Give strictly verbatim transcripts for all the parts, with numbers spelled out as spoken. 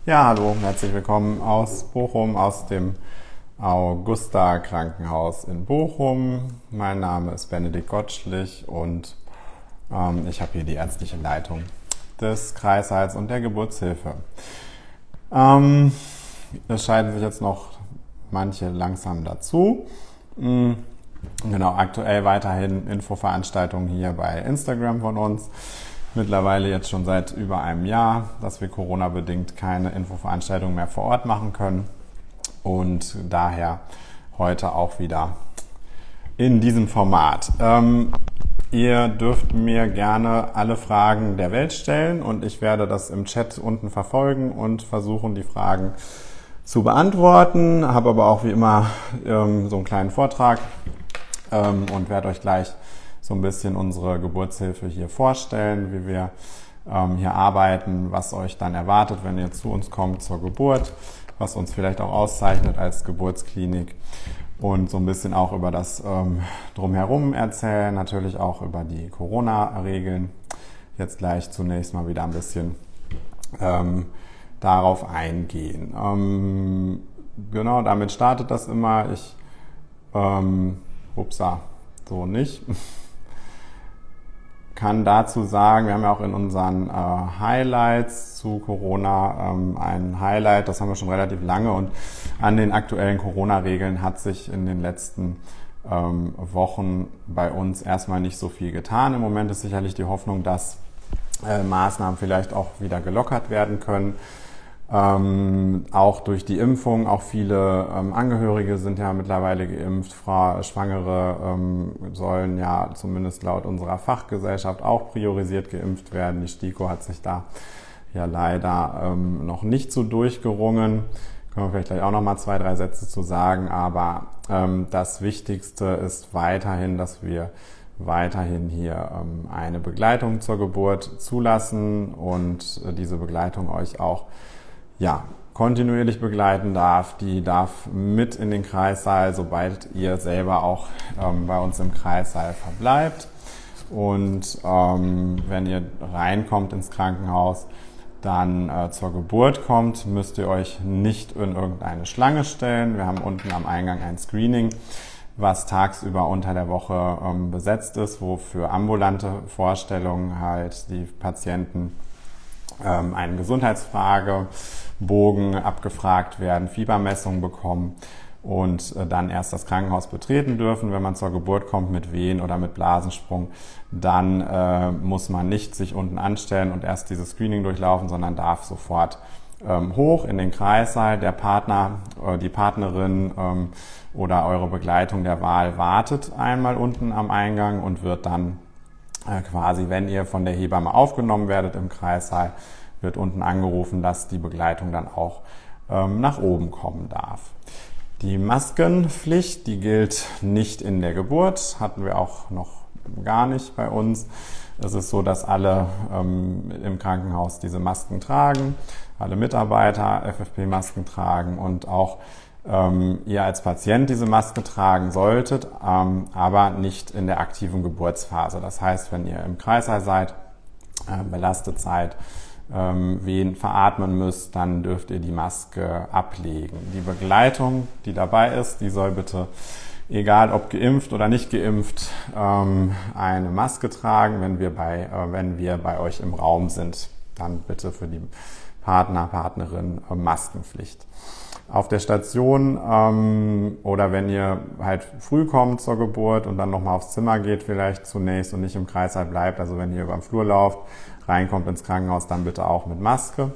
Ja, hallo, herzlich willkommen aus Bochum, aus dem Augusta Krankenhaus in Bochum. Mein Name ist Benedikt Gottschlich und ähm, ich habe hier die ärztliche Leitung des Kreißsaals und der Geburtshilfe. Ähm, es scheiden sich jetzt noch manche langsam dazu. Mhm. Genau, aktuell weiterhin Infoveranstaltungen hier bei Instagram von uns. Mittlerweile jetzt schon seit über einem Jahr, dass wir Corona-bedingt keine Infoveranstaltungen mehr vor Ort machen können und daher heute auch wieder in diesem Format. Ähm, ihr dürft mir gerne alle Fragen der Welt stellen und ich werde das im Chat unten verfolgen und versuchen, die Fragen zu beantworten. Habe aber auch wie immer ähm, so einen kleinen Vortrag ähm, und werde euch gleich so ein bisschen unsere Geburtshilfe hier vorstellen, wie wir ähm, hier arbeiten, was euch dann erwartet, wenn ihr zu uns kommt zur Geburt, was uns vielleicht auch auszeichnet als Geburtsklinik und so ein bisschen auch über das ähm, Drumherum erzählen, natürlich auch über die Corona-Regeln. Jetzt gleich zunächst mal wieder ein bisschen ähm, darauf eingehen. Ähm, genau, damit startet das immer. Ich, ähm, upsa, so nicht. Kann dazu sagen, wir haben ja auch in unseren äh, Highlights zu Corona ähm, ein Highlight, das haben wir schon relativ lange und an den aktuellen Corona-Regeln hat sich in den letzten ähm, Wochen bei uns erstmal nicht so viel getan. Im Moment ist sicherlich die Hoffnung, dass äh, Maßnahmen vielleicht auch wieder gelockert werden können. Ähm, auch durch die Impfung, auch viele ähm, Angehörige sind ja mittlerweile geimpft, Frau, Schwangere ähm, sollen ja zumindest laut unserer Fachgesellschaft auch priorisiert geimpft werden. Die STIKO hat sich da ja leider ähm, noch nicht so durchgerungen. Können wir vielleicht gleich auch noch mal zwei, drei Sätze zu sagen, aber ähm, das Wichtigste ist weiterhin, dass wir weiterhin hier ähm, eine Begleitung zur Geburt zulassen und äh, diese Begleitung euch auch ja, kontinuierlich begleiten darf. Die darf mit in den Kreissaal, sobald ihr selber auch ähm, bei uns im Kreissaal verbleibt. Und ähm, wenn ihr reinkommt ins Krankenhaus, dann äh, zur Geburt kommt, müsst ihr euch nicht in irgendeine Schlange stellen. Wir haben unten am Eingang ein Screening, was tagsüber unter der Woche ähm, besetzt ist, wo für ambulante Vorstellungen halt die Patienten ähm, einen Gesundheitsfragebogen abgefragt werden, Fiebermessungen bekommen und äh, dann erst das Krankenhaus betreten dürfen. Wenn man zur Geburt kommt mit Wehen oder mit Blasensprung, dann äh, muss man nicht sich unten anstellen und erst dieses Screening durchlaufen, sondern darf sofort ähm, hoch in den Kreissaal. Der Partner, äh, die Partnerin ähm, oder eure Begleitung der Wahl wartet einmal unten am Eingang und wird dann äh, quasi, wenn ihr von der Hebamme aufgenommen werdet im Kreissaal, wird unten angerufen, dass die Begleitung dann auch ähm, nach oben kommen darf. Die Maskenpflicht, die gilt nicht in der Geburt, hatten wir auch noch gar nicht bei uns. Es ist so, dass alle ähm, im Krankenhaus diese Masken tragen, alle Mitarbeiter F F P-Masken tragen und auch ähm, ihr als Patient diese Maske tragen solltet, ähm, aber nicht in der aktiven Geburtsphase. Das heißt, wenn ihr im Kreißsaal seid, äh, belastet seid, ähm, Wehen veratmen müsst, dann dürft ihr die Maske ablegen. Die Begleitung, die dabei ist, die soll bitte, egal ob geimpft oder nicht geimpft, ähm, eine Maske tragen, wenn wir bei, äh, wenn wir bei euch im Raum sind. Dann bitte für die Partner, Partnerin äh, Maskenpflicht. Auf der Station ähm, oder wenn ihr halt früh kommt zur Geburt und dann nochmal aufs Zimmer geht vielleicht zunächst und nicht im Kreißsaal bleibt, also wenn ihr über den Flur lauft, reinkommt ins Krankenhaus, dann bitte auch mit Maske.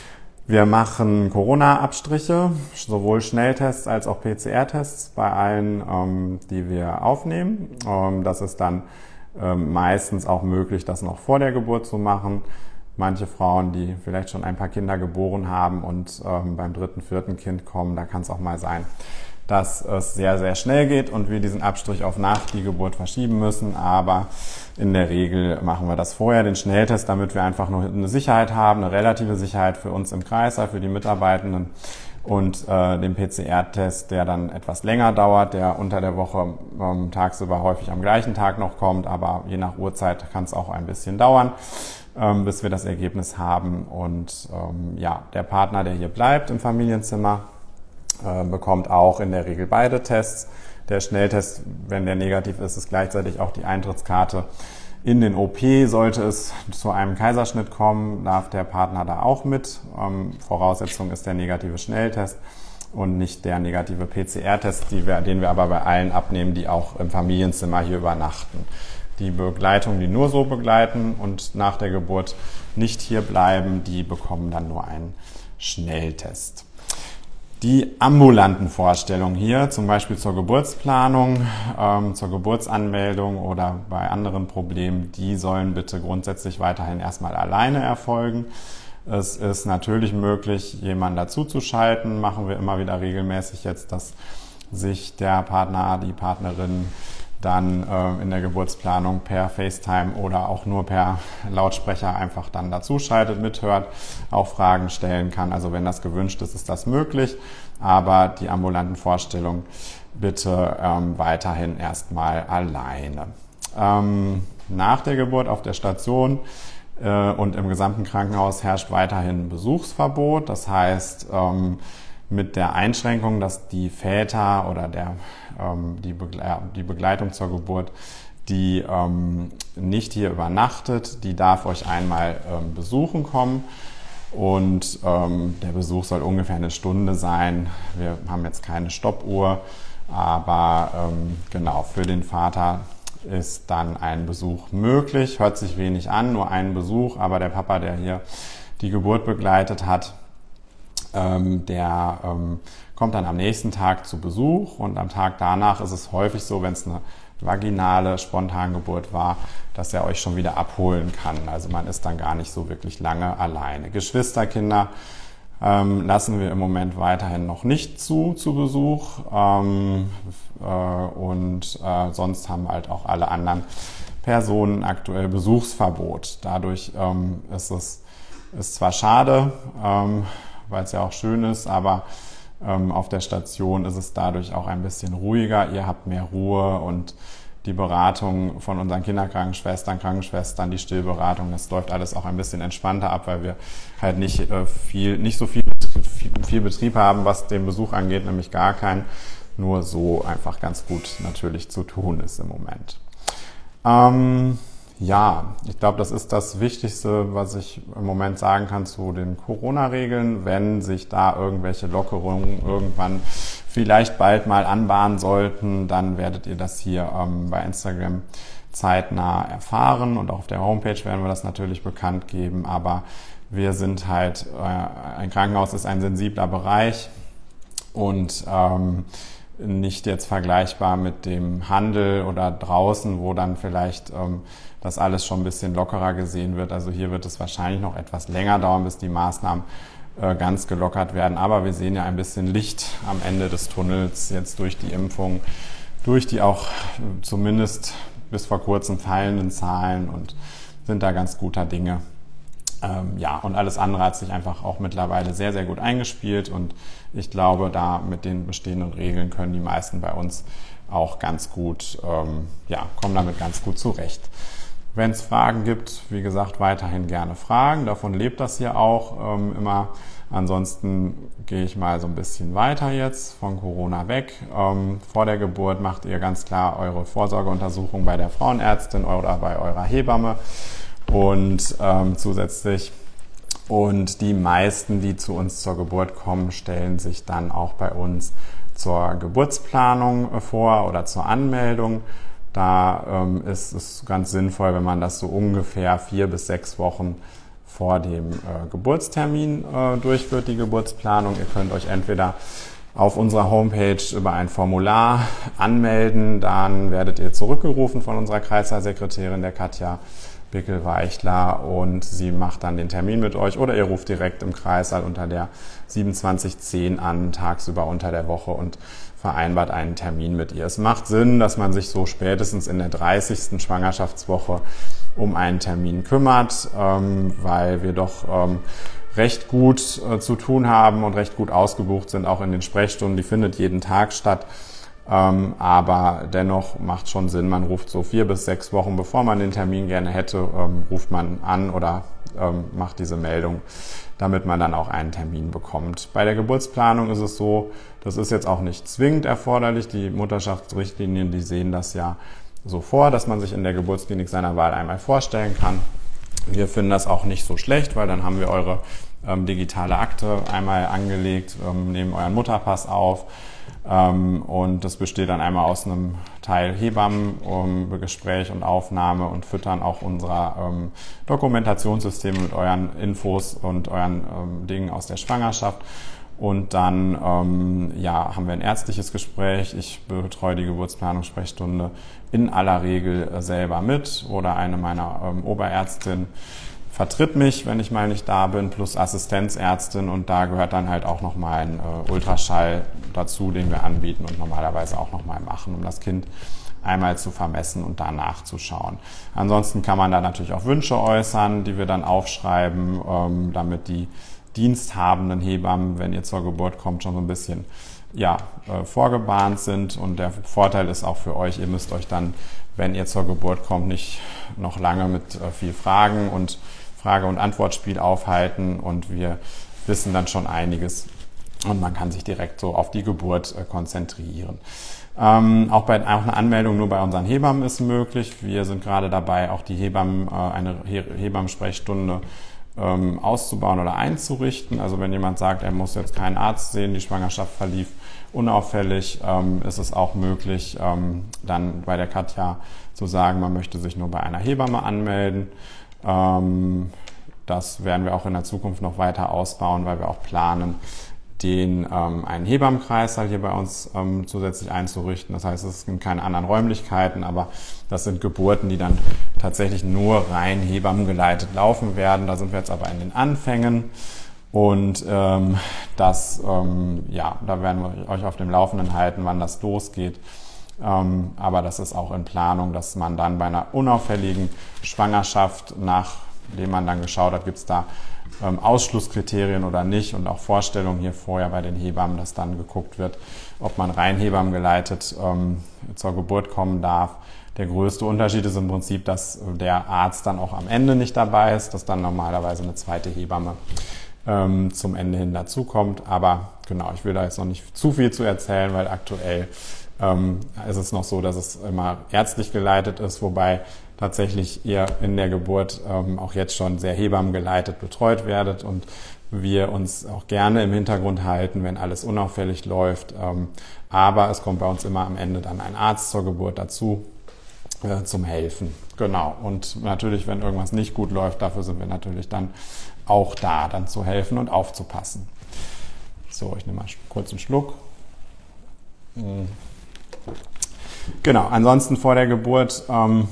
Wir machen Corona-Abstriche, sowohl Schnelltests als auch P C R-Tests bei allen, ähm, die wir aufnehmen. Ähm, das ist dann ähm, meistens auch möglich, das noch vor der Geburt zu machen. Manche Frauen, die vielleicht schon ein paar Kinder geboren haben und ähm, beim dritten, vierten Kind kommen, da kann es auch mal sein, dass es sehr, sehr schnell geht und wir diesen Abstrich auf nach die Geburt verschieben müssen. Aber in der Regel machen wir das vorher, den Schnelltest, damit wir einfach nur eine Sicherheit haben, eine relative Sicherheit für uns im Kreißsaal, für die Mitarbeitenden und äh, den P C R-Test, der dann etwas länger dauert, der unter der Woche ähm, tagsüber häufig am gleichen Tag noch kommt, aber je nach Uhrzeit kann es auch ein bisschen dauern. ähm, bis wir das Ergebnis haben. Und ähm, ja, der Partner, der hier bleibt im Familienzimmer, äh, bekommt auch in der Regel beide Tests. Der Schnelltest, wenn der negativ ist, ist gleichzeitig auch die Eintrittskarte in den O P. Sollte es zu einem Kaiserschnitt kommen, darf der Partner da auch mit. Ähm, Voraussetzung ist der negative Schnelltest und nicht der negative P C R-Test, die wir, den wir aber bei allen abnehmen, die auch im Familienzimmer hier übernachten. Die Begleitung, die nur so begleiten und nach der Geburt nicht hier bleiben, die bekommen dann nur einen Schnelltest. Die ambulanten Vorstellungen hier, zum Beispiel zur Geburtsplanung, ähm, zur Geburtsanmeldung oder bei anderen Problemen, die sollen bitte grundsätzlich weiterhin erstmal alleine erfolgen. Es ist natürlich möglich, jemanden dazuzuschalten, machen wir immer wieder regelmäßig jetzt, dass sich der Partner, die Partnerin dann äh, in der Geburtsplanung per FaceTime oder auch nur per Lautsprecher einfach dann dazuschaltet, mithört, auch Fragen stellen kann. Also wenn das gewünscht ist, ist das möglich, aber die ambulanten Vorstellungen bitte ähm, weiterhin erstmal alleine. Ähm, nach der Geburt auf der Station äh, und im gesamten Krankenhaus herrscht weiterhin Besuchsverbot. Das heißt, ähm, mit der Einschränkung, dass die Väter oder der, ähm, die, Begle- die Begleitung zur Geburt, die ähm, nicht hier übernachtet, die darf euch einmal ähm, besuchen kommen. Und ähm, der Besuch soll ungefähr eine Stunde sein. Wir haben jetzt keine Stoppuhr, aber ähm, genau, für den Vater ist dann ein Besuch möglich. Hört sich wenig an, nur einen Besuch, aber der Papa, der hier die Geburt begleitet hat, ähm, der ähm, kommt dann am nächsten Tag zu Besuch und am Tag danach ist es häufig so, wenn es eine vaginale Spontangeburt war, dass er euch schon wieder abholen kann. Also man ist dann gar nicht so wirklich lange alleine. Geschwisterkinder ähm, lassen wir im Moment weiterhin noch nicht zu, zu Besuch. Ähm, äh, und äh, sonst haben halt auch alle anderen Personen aktuell Besuchsverbot. Dadurch ähm, ist es ist zwar schade, ähm, weil es ja auch schön ist, aber ähm, auf der Station ist es dadurch auch ein bisschen ruhiger. Ihr habt mehr Ruhe und die Beratung von unseren Kinderkrankenschwestern, Krankenschwestern, die Stillberatung, das läuft alles auch ein bisschen entspannter ab, weil wir halt nicht äh, viel, nicht so viel Betrieb, viel, viel Betrieb haben, was den Besuch angeht, nämlich gar keinen. Nur so einfach ganz gut natürlich zu tun ist im Moment. Ähm, Ja, ich glaube, das ist das Wichtigste, was ich im Moment sagen kann zu den Corona-Regeln. Wenn sich da irgendwelche Lockerungen irgendwann vielleicht bald mal anbahnen sollten, dann werdet ihr das hier ähm, bei Instagram zeitnah erfahren und auch auf der Homepage werden wir das natürlich bekannt geben. Aber wir sind halt, äh, ein Krankenhaus ist ein sensibler Bereich und ähm, nicht jetzt vergleichbar mit dem Handel oder draußen, wo dann vielleicht ähm, das alles schon ein bisschen lockerer gesehen wird. Also hier wird es wahrscheinlich noch etwas länger dauern, bis die Maßnahmen äh, ganz gelockert werden. Aber wir sehen ja ein bisschen Licht am Ende des Tunnels jetzt durch die Impfung, durch die auch äh, zumindest bis vor kurzem fallenden Zahlen und sind da ganz guter Dinge. Ähm, ja, und alles andere hat sich einfach auch mittlerweile sehr, sehr gut eingespielt und ich glaube, da mit den bestehenden Regeln können die meisten bei uns auch ganz gut, ähm, ja, kommen damit ganz gut zurecht. Wenn es Fragen gibt, wie gesagt, weiterhin gerne fragen. Davon lebt das hier auch ähm, immer. Ansonsten gehe ich mal so ein bisschen weiter jetzt von Corona weg. Ähm, vor der Geburt macht ihr ganz klar eure Vorsorgeuntersuchung bei der Frauenärztin oder bei eurer Hebamme. Und ähm, zusätzlich, und die meisten, die zu uns zur Geburt kommen, stellen sich dann auch bei uns zur Geburtsplanung vor oder zur Anmeldung. Da ähm, ist es ganz sinnvoll, wenn man das so ungefähr vier bis sechs Wochen vor dem äh, Geburtstermin äh, durchführt, die Geburtsplanung. Ihr könnt euch entweder auf unserer Homepage über ein Formular anmelden, dann werdet ihr zurückgerufen von unserer Kreissaal-Sekretärin, der Katja Bickel-Weichler, und sie macht dann den Termin mit euch oder ihr ruft direkt im Kreissaal unter der siebenundzwanzig zehn an, tagsüber unter der Woche und vereinbart einen Termin mit ihr. Es macht Sinn, dass man sich so spätestens in der dreißigsten Schwangerschaftswoche um einen Termin kümmert, ähm, weil wir doch ähm, recht gut äh, zu tun haben und recht gut ausgebucht sind, auch in den Sprechstunden. Die findet jeden Tag statt. Ähm, aber dennoch macht schon Sinn, man ruft so vier bis sechs Wochen, bevor man den Termin gerne hätte, ähm, ruft man an oder ähm, macht diese Meldung, damit man dann auch einen Termin bekommt. Bei der Geburtsplanung ist es so, das ist jetzt auch nicht zwingend erforderlich. Die Mutterschaftsrichtlinien, die sehen das ja so vor, dass man sich in der Geburtsklinik seiner Wahl einmal vorstellen kann. Wir finden das auch nicht so schlecht, weil dann haben wir eure ähm, digitale Akte einmal angelegt, ähm, nehmen euren Mutterpass auf ähm, und das besteht dann einmal aus einem Teil Hebammengespräch um, und Aufnahme und Füttern auch unserer ähm, Dokumentationssysteme mit euren Infos und euren ähm, Dingen aus der Schwangerschaft. Und dann ähm, ja, haben wir ein ärztliches Gespräch. Ich betreue die Geburtsplanungssprechstunde in aller Regel äh, selber mit oder eine meiner ähm, Oberärztinnen vertritt mich, wenn ich mal nicht da bin, plus Assistenzärztin. Und da gehört dann halt auch nochmal ein äh, Ultraschall dazu, den wir anbieten und normalerweise auch nochmal machen, um das Kind einmal zu vermessen und danach zu schauen. Ansonsten kann man da natürlich auch Wünsche äußern, die wir dann aufschreiben, ähm, damit die diensthabenden Hebammen, wenn ihr zur Geburt kommt, schon so ein bisschen ja, äh, vorgebahnt sind. Und der Vorteil ist auch für euch, ihr müsst euch dann, wenn ihr zur Geburt kommt, nicht noch lange mit äh, viel Fragen und Frage- und Antwortspiel aufhalten. Und wir wissen dann schon einiges und man kann sich direkt so auf die Geburt äh, konzentrieren. Ähm, auch, bei, auch eine Anmeldung nur bei unseren Hebammen ist möglich. Wir sind gerade dabei, auch die Hebammen, äh, eine He- Hebammensprechstunde ähm, auszubauen oder einzurichten. Also wenn jemand sagt, er muss jetzt keinen Arzt sehen, die Schwangerschaft verlief unauffällig, ähm, ist es auch möglich, ähm, dann bei der Katja zu sagen, man möchte sich nur bei einer Hebamme anmelden. Ähm, das werden wir auch in der Zukunft noch weiter ausbauen, weil wir auch planen, den ähm, einen Hebammenkreis halt hier bei uns ähm, zusätzlich einzurichten. Das heißt, es sind keine anderen Räumlichkeiten, aber das sind Geburten, die dann tatsächlich nur rein hebammengeleitet laufen werden. Da sind wir jetzt aber in den Anfängen und ähm, das, ähm, ja, da werden wir euch auf dem Laufenden halten, wann das losgeht. Ähm, aber das ist auch in Planung, dass man dann bei einer unauffälligen Schwangerschaft, nachdem man dann geschaut hat, gibt es da ähm, Ausschlusskriterien oder nicht und auch Vorstellungen hier vorher bei den Hebammen, dass dann geguckt wird, ob man rein hebammengeleitet ähm, zur Geburt kommen darf. Der größte Unterschied ist im Prinzip, dass der Arzt dann auch am Ende nicht dabei ist, dass dann normalerweise eine zweite Hebamme ähm, zum Ende hin dazukommt. Aber genau, ich will da jetzt noch nicht zu viel zu erzählen, weil aktuell ähm, ist es noch so, dass es immer ärztlich geleitet ist, wobei tatsächlich ihr in der Geburt ähm, auch jetzt schon sehr hebammengeleitet betreut werdet und wir uns auch gerne im Hintergrund halten, wenn alles unauffällig läuft. Ähm, aber es kommt bei uns immer am Ende dann ein Arzt zur Geburt dazu, äh, zum Helfen. Genau. Und natürlich, wenn irgendwas nicht gut läuft, dafür sind wir natürlich dann auch da, dann zu helfen und aufzupassen. So, ich nehme mal kurz einen Schluck. Genau, ansonsten vor der Geburt ähm,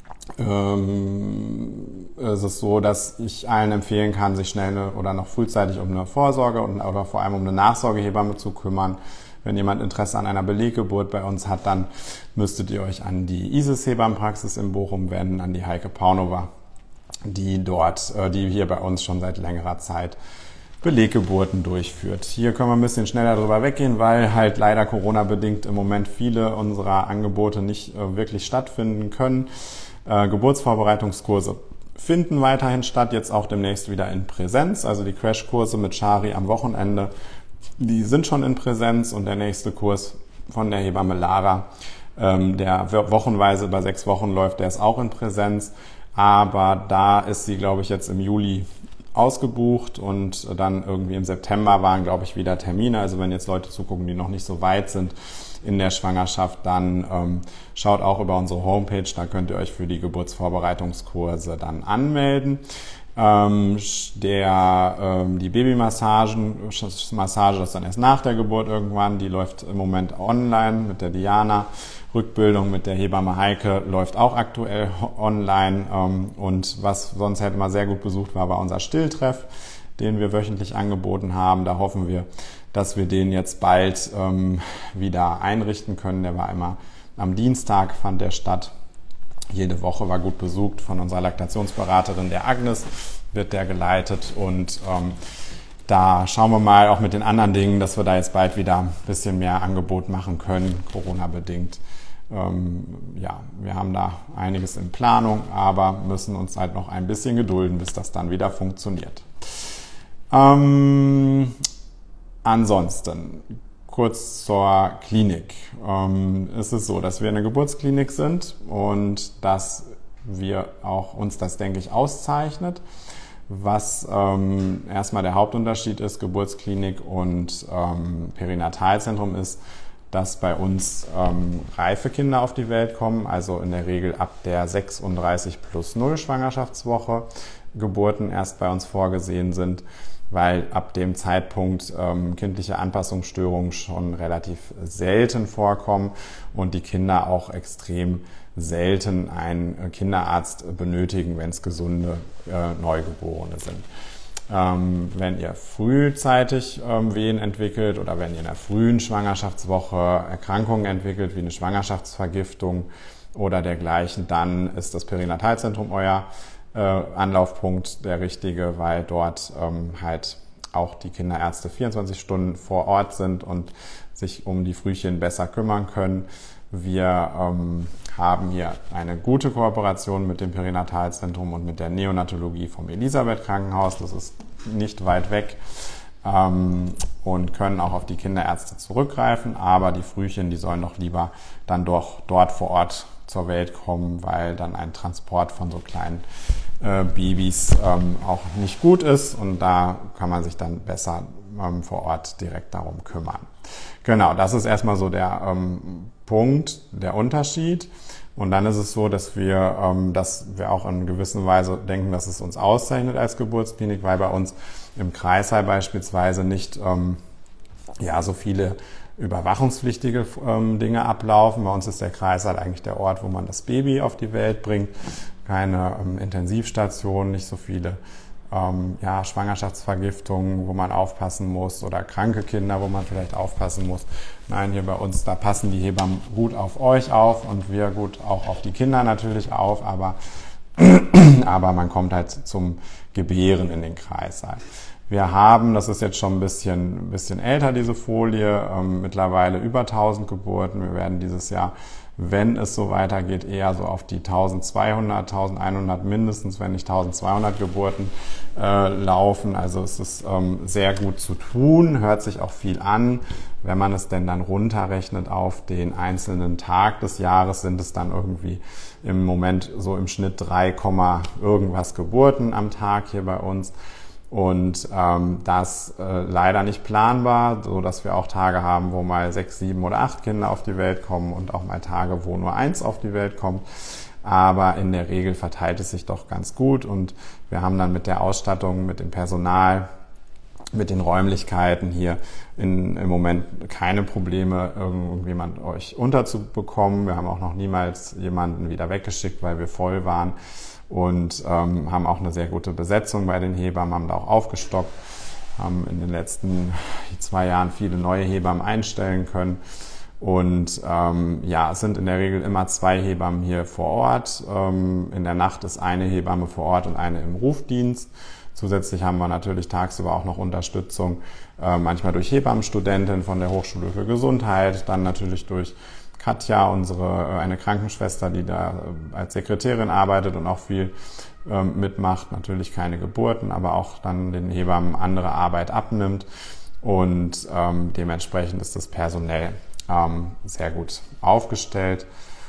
ähm, ist es so, dass ich allen empfehlen kann, sich schnell eine, oder noch frühzeitig um eine Vorsorge und oder vor allem um eine Nachsorgehebamme zu kümmern. Wenn jemand Interesse an einer Beleggeburt bei uns hat, dann müsstet ihr euch an die Isis-Hebammenpraxis in Bochum wenden, an die Heike Paunova, die dort, die hier bei uns schon seit längerer Zeit Beleggeburten durchführt. Hier können wir ein bisschen schneller drüber weggehen, weil halt leider Corona-bedingt im Moment viele unserer Angebote nicht äh, wirklich stattfinden können. Äh, Geburtsvorbereitungskurse finden weiterhin statt, jetzt auch demnächst wieder in Präsenz. Also die Crashkurse mit Shari am Wochenende, die sind schon in Präsenz und der nächste Kurs von der Hebamme Lara, ähm, der wochenweise über sechs Wochen läuft, der ist auch in Präsenz. Aber da ist sie, glaube ich, jetzt im Juli ausgebucht und dann irgendwie im September waren, glaube ich, wieder Termine. Also wenn jetzt Leute zugucken, die noch nicht so weit sind in der Schwangerschaft, dann ähm, schaut auch über unsere Homepage, da könnt ihr euch für die Geburtsvorbereitungskurse dann anmelden. Ähm, der, ähm, die Babymassagen, Massage ist dann erst nach der Geburt irgendwann, die läuft im Moment online mit der Diana. Rückbildung mit der Hebamme Heike läuft auch aktuell online ähm, und was sonst halt immer sehr gut besucht war, war unser Stilltreff, den wir wöchentlich angeboten haben. Da hoffen wir, dass wir den jetzt bald ähm, wieder einrichten können. Der war immer am Dienstag, fand der statt. Jede Woche war gut besucht von unserer Laktationsberaterin, der Agnes, wird der geleitet und ähm, da schauen wir mal auch mit den anderen Dingen, dass wir da jetzt bald wieder ein bisschen mehr Angebot machen können, Corona-bedingt. Ähm, ja, wir haben da einiges in Planung, aber müssen uns halt noch ein bisschen gedulden, bis das dann wieder funktioniert. Ähm, ansonsten kurz zur Klinik. Ähm, es ist so, dass wir eine Geburtsklinik sind und dass wir auch uns das, denke ich, auszeichnet. Was ähm, erstmal der Hauptunterschied ist, Geburtsklinik und ähm, Perinatalzentrum ist, dass bei uns ähm, reife Kinder auf die Welt kommen, also in der Regel ab der sechsunddreißig plus null Schwangerschaftswoche Geburten erst bei uns vorgesehen sind, weil ab dem Zeitpunkt ähm, kindliche Anpassungsstörungen schon relativ selten vorkommen und die Kinder auch extrem selten einen Kinderarzt benötigen, wenn es gesunde äh, Neugeborene sind. Ähm, wenn ihr frühzeitig ähm, Wehen entwickelt oder wenn ihr in der frühen Schwangerschaftswoche Erkrankungen entwickelt, wie eine Schwangerschaftsvergiftung oder dergleichen, dann ist das Perinatalzentrum euer äh, Anlaufpunkt, der richtige, weil dort ähm, halt auch die Kinderärzte vierundzwanzig Stunden vor Ort sind und sich um die Frühchen besser kümmern können. Wir ähm, haben hier eine gute Kooperation mit dem Perinatalzentrum und mit der Neonatologie vom Elisabeth Krankenhaus. Das ist nicht weit weg ähm, und können auch auf die Kinderärzte zurückgreifen. Aber die Frühchen, die sollen doch lieber dann doch dort vor Ort zur Welt kommen, weil dann ein Transport von so kleinen äh, Babys ähm, auch nicht gut ist. Und da kann man sich dann besser ähm, vor Ort direkt darum kümmern. Genau, das ist erstmal so der ähm, Punkt, der Unterschied. Und dann ist es so, dass wir, ähm, dass wir auch in gewisser Weise denken, dass es uns auszeichnet als Geburtsklinik, weil bei uns im Kreißsaal beispielsweise nicht ähm, ja, so viele überwachungspflichtige ähm, Dinge ablaufen. Bei uns ist der Kreißsaal eigentlich der Ort, wo man das Baby auf die Welt bringt. Keine ähm, Intensivstation, nicht so viele Ähm, ja, Schwangerschaftsvergiftungen, wo man aufpassen muss oder kranke Kinder, wo man vielleicht aufpassen muss. Nein, hier bei uns, da passen die Hebammen gut auf euch auf und wir gut auch auf die Kinder natürlich auf, aber, aber man kommt halt zum Gebären in den Kreißsaal. Wir haben, das ist jetzt schon ein bisschen, ein bisschen älter, diese Folie, ähm, mittlerweile über tausend Geburten. Wir werden dieses Jahr, wenn es so weitergeht, eher so auf die eintausendzweihundert, eintausendeinhundert mindestens, wenn nicht eintausendzweihundert Geburten äh, laufen. Also es ist ähm, sehr gut zu tun, hört sich auch viel an. Wenn man es denn dann runterrechnet auf den einzelnen Tag des Jahres, sind es dann irgendwie im Moment so im Schnitt drei, irgendwas Geburten am Tag hier bei uns. Und ähm, das äh, leider nicht planbar, so dass wir auch Tage haben, wo mal sechs, sieben oder acht Kinder auf die Welt kommen und auch mal Tage, wo nur eins auf die Welt kommt. Aber in der Regel verteilt es sich doch ganz gut und wir haben dann mit der Ausstattung, mit dem Personal, mit den Räumlichkeiten hier in, im Moment keine Probleme, irgendjemand euch unterzubekommen. Wir haben auch noch niemals jemanden wieder weggeschickt, weil wir voll waren. Und ähm, haben auch eine sehr gute Besetzung bei den Hebammen, haben da auch aufgestockt, haben in den letzten zwei Jahren viele neue Hebammen einstellen können. Und ähm, ja, es sind in der Regel immer zwei Hebammen hier vor Ort. Ähm, in der Nacht ist eine Hebamme vor Ort und eine im Rufdienst. Zusätzlich haben wir natürlich tagsüber auch noch Unterstützung, äh, manchmal durch Hebammenstudentin von der Hochschule für Gesundheit, dann natürlich durch Katja, unsere eine Krankenschwester, die da als Sekretärin arbeitet und auch viel ähm, mitmacht, natürlich keine Geburten, aber auch dann den Hebammen andere Arbeit abnimmt und ähm, dementsprechend ist das personell ähm, sehr gut aufgestellt.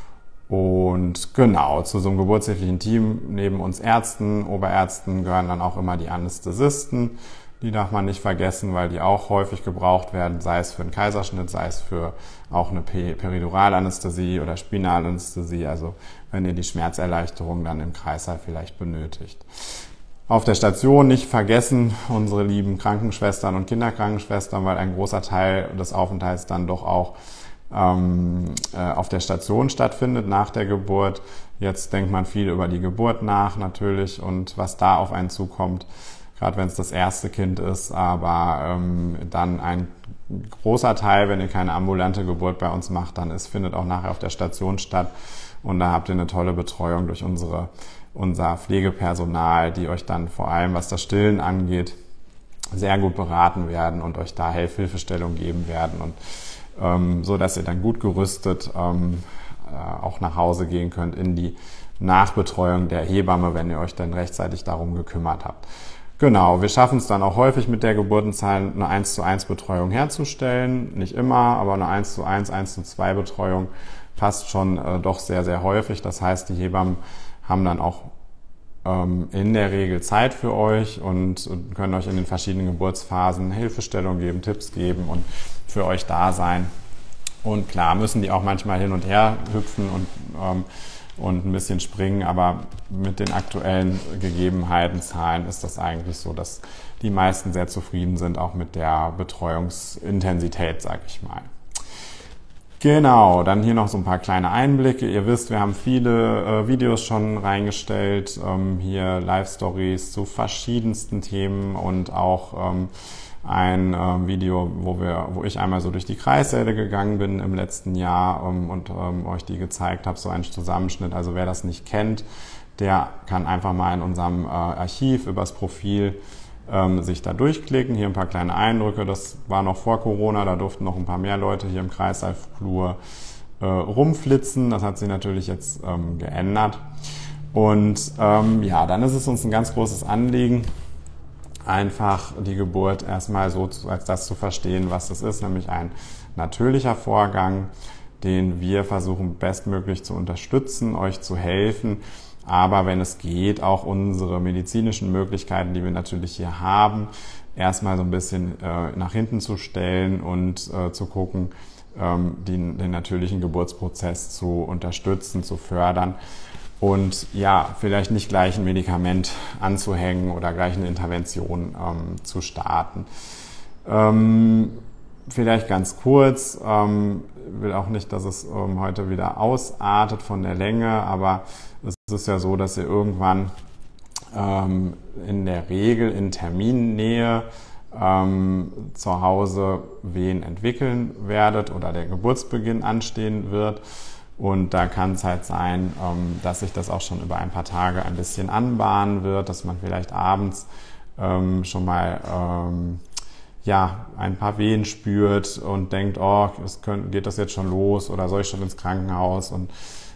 Und genau, zu so einem geburtshilflichen Team neben uns Ärzten, Oberärzten gehören dann auch immer die Anästhesisten. Die darf man nicht vergessen, weil die auch häufig gebraucht werden, sei es für einen Kaiserschnitt, sei es für auch eine Periduralanästhesie oder Spinalanästhesie, also wenn ihr die Schmerzerleichterung dann im Kreißsaal vielleicht benötigt. Auf der Station nicht vergessen unsere lieben Krankenschwestern und Kinderkrankenschwestern, weil ein großer Teil des Aufenthalts dann doch auch ähm, äh, auf der Station stattfindet nach der Geburt. Jetzt denkt man viel über die Geburt nach natürlich und was da auf einen zukommt. Gerade wenn es das erste Kind ist, aber ähm, dann ein großer Teil, wenn ihr keine ambulante Geburt bei uns macht, dann ist, findet auch nachher auf der Station statt und da habt ihr eine tolle Betreuung durch unsere, unser Pflegepersonal, die euch dann vor allem, was das Stillen angeht, sehr gut beraten werden und euch da Hilfestellung geben werden und ähm, so, dass ihr dann gut gerüstet ähm, äh, auch nach Hause gehen könnt in die Nachbetreuung der Hebamme, wenn ihr euch dann rechtzeitig darum gekümmert habt. Genau, wir schaffen es dann auch häufig mit der Geburtenzahl eine eins zu eins Betreuung herzustellen. Nicht immer, aber eine eins zu eins, eins zu zwei Betreuung passt schon äh, doch sehr, sehr häufig. Das heißt, die Hebammen haben dann auch ähm, in der Regel Zeit für euch und, und können euch in den verschiedenen Geburtsphasen Hilfestellung geben, Tipps geben und für euch da sein. Und klar müssen die auch manchmal hin und her hüpfen und ähm, und ein bisschen springen, aber mit den aktuellen Gegebenheiten, Zahlen ist das eigentlich so, dass die meisten sehr zufrieden sind, auch mit der Betreuungsintensität, sage ich mal. Genau, dann hier noch so ein paar kleine Einblicke. Ihr wisst, wir haben viele äh, Videos schon reingestellt, ähm, hier Live-Stories zu verschiedensten Themen und auch ähm, ein äh, Video, wo wir, wo ich einmal so durch die Kreissäle gegangen bin im letzten Jahr ähm, und ähm, euch die gezeigt habe, so ein Zusammenschnitt. Also wer das nicht kennt, der kann einfach mal in unserem äh, Archiv übers Profil ähm, sich da durchklicken. Hier ein paar kleine Eindrücke. Das war noch vor Corona, da durften noch ein paar mehr Leute hier im Kreissaalflur äh, rumflitzen. Das hat sich natürlich jetzt ähm, geändert. Und ähm, ja, dann ist es uns ein ganz großes Anliegen, einfach die Geburt erstmal so als das zu verstehen, was es ist, nämlich ein natürlicher Vorgang, den wir versuchen bestmöglich zu unterstützen, euch zu helfen, aber wenn es geht, auch unsere medizinischen Möglichkeiten, die wir natürlich hier haben, erstmal so ein bisschen äh, nach hinten zu stellen und äh, zu gucken, ähm, den, den natürlichen Geburtsprozess zu unterstützen, zu fördern. Und ja, vielleicht nicht gleich ein Medikament anzuhängen oder gleich eine Intervention ähm, zu starten. Ähm, vielleicht ganz kurz, ähm, will auch nicht, dass es ähm, heute wieder ausartet von der Länge, aber es ist ja so, dass ihr irgendwann ähm, in der Regel in Terminnähe ähm, zu Hause Wehen entwickeln werdet oder der Geburtsbeginn anstehen wird. Und da kann es halt sein, dass sich das auch schon über ein paar Tage ein bisschen anbahnen wird, dass man vielleicht abends schon mal ja, ein paar Wehen spürt und denkt, oh, es geht das jetzt schon los oder soll ich schon ins Krankenhaus? Und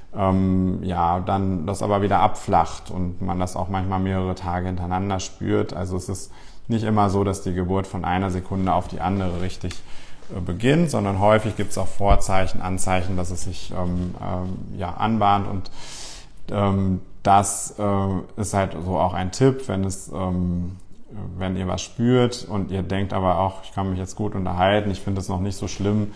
ja, dann das aber wieder abflacht und man das auch manchmal mehrere Tage hintereinander spürt. Also es ist nicht immer so, dass die Geburt von einer Sekunde auf die andere richtig beginnt, sondern häufig gibt es auch Vorzeichen, Anzeichen, dass es sich ähm, ähm, ja, anbahnt und ähm, das äh, ist halt so auch ein Tipp, wenn es, ähm, wenn ihr was spürt und ihr denkt aber auch, ich kann mich jetzt gut unterhalten, ich finde es noch nicht so schlimm,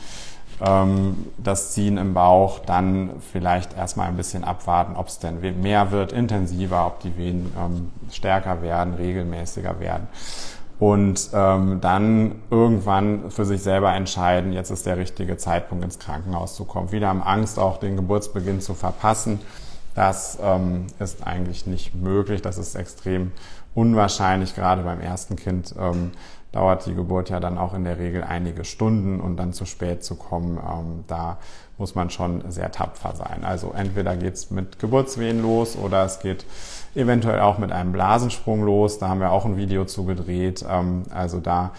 ähm, das Ziehen im Bauch, dann vielleicht erstmal ein bisschen abwarten, ob es denn mehr wird, intensiver, ob die Wehen ähm, stärker werden, regelmäßiger werden. Und ähm, dann irgendwann für sich selber entscheiden, jetzt ist der richtige Zeitpunkt, ins Krankenhaus zu kommen. Viele haben Angst, auch den Geburtsbeginn zu verpassen. Das ähm, ist eigentlich nicht möglich, das ist extrem unwahrscheinlich. Gerade beim ersten Kind ähm, dauert die Geburt ja dann auch in der Regel einige Stunden und dann zu spät zu kommen, ähm, da muss man schon sehr tapfer sein. Also entweder geht's mit Geburtswehen los oder es geht eventuell auch mit einem Blasensprung los. Da haben wir auch ein Video zu gedreht. Also da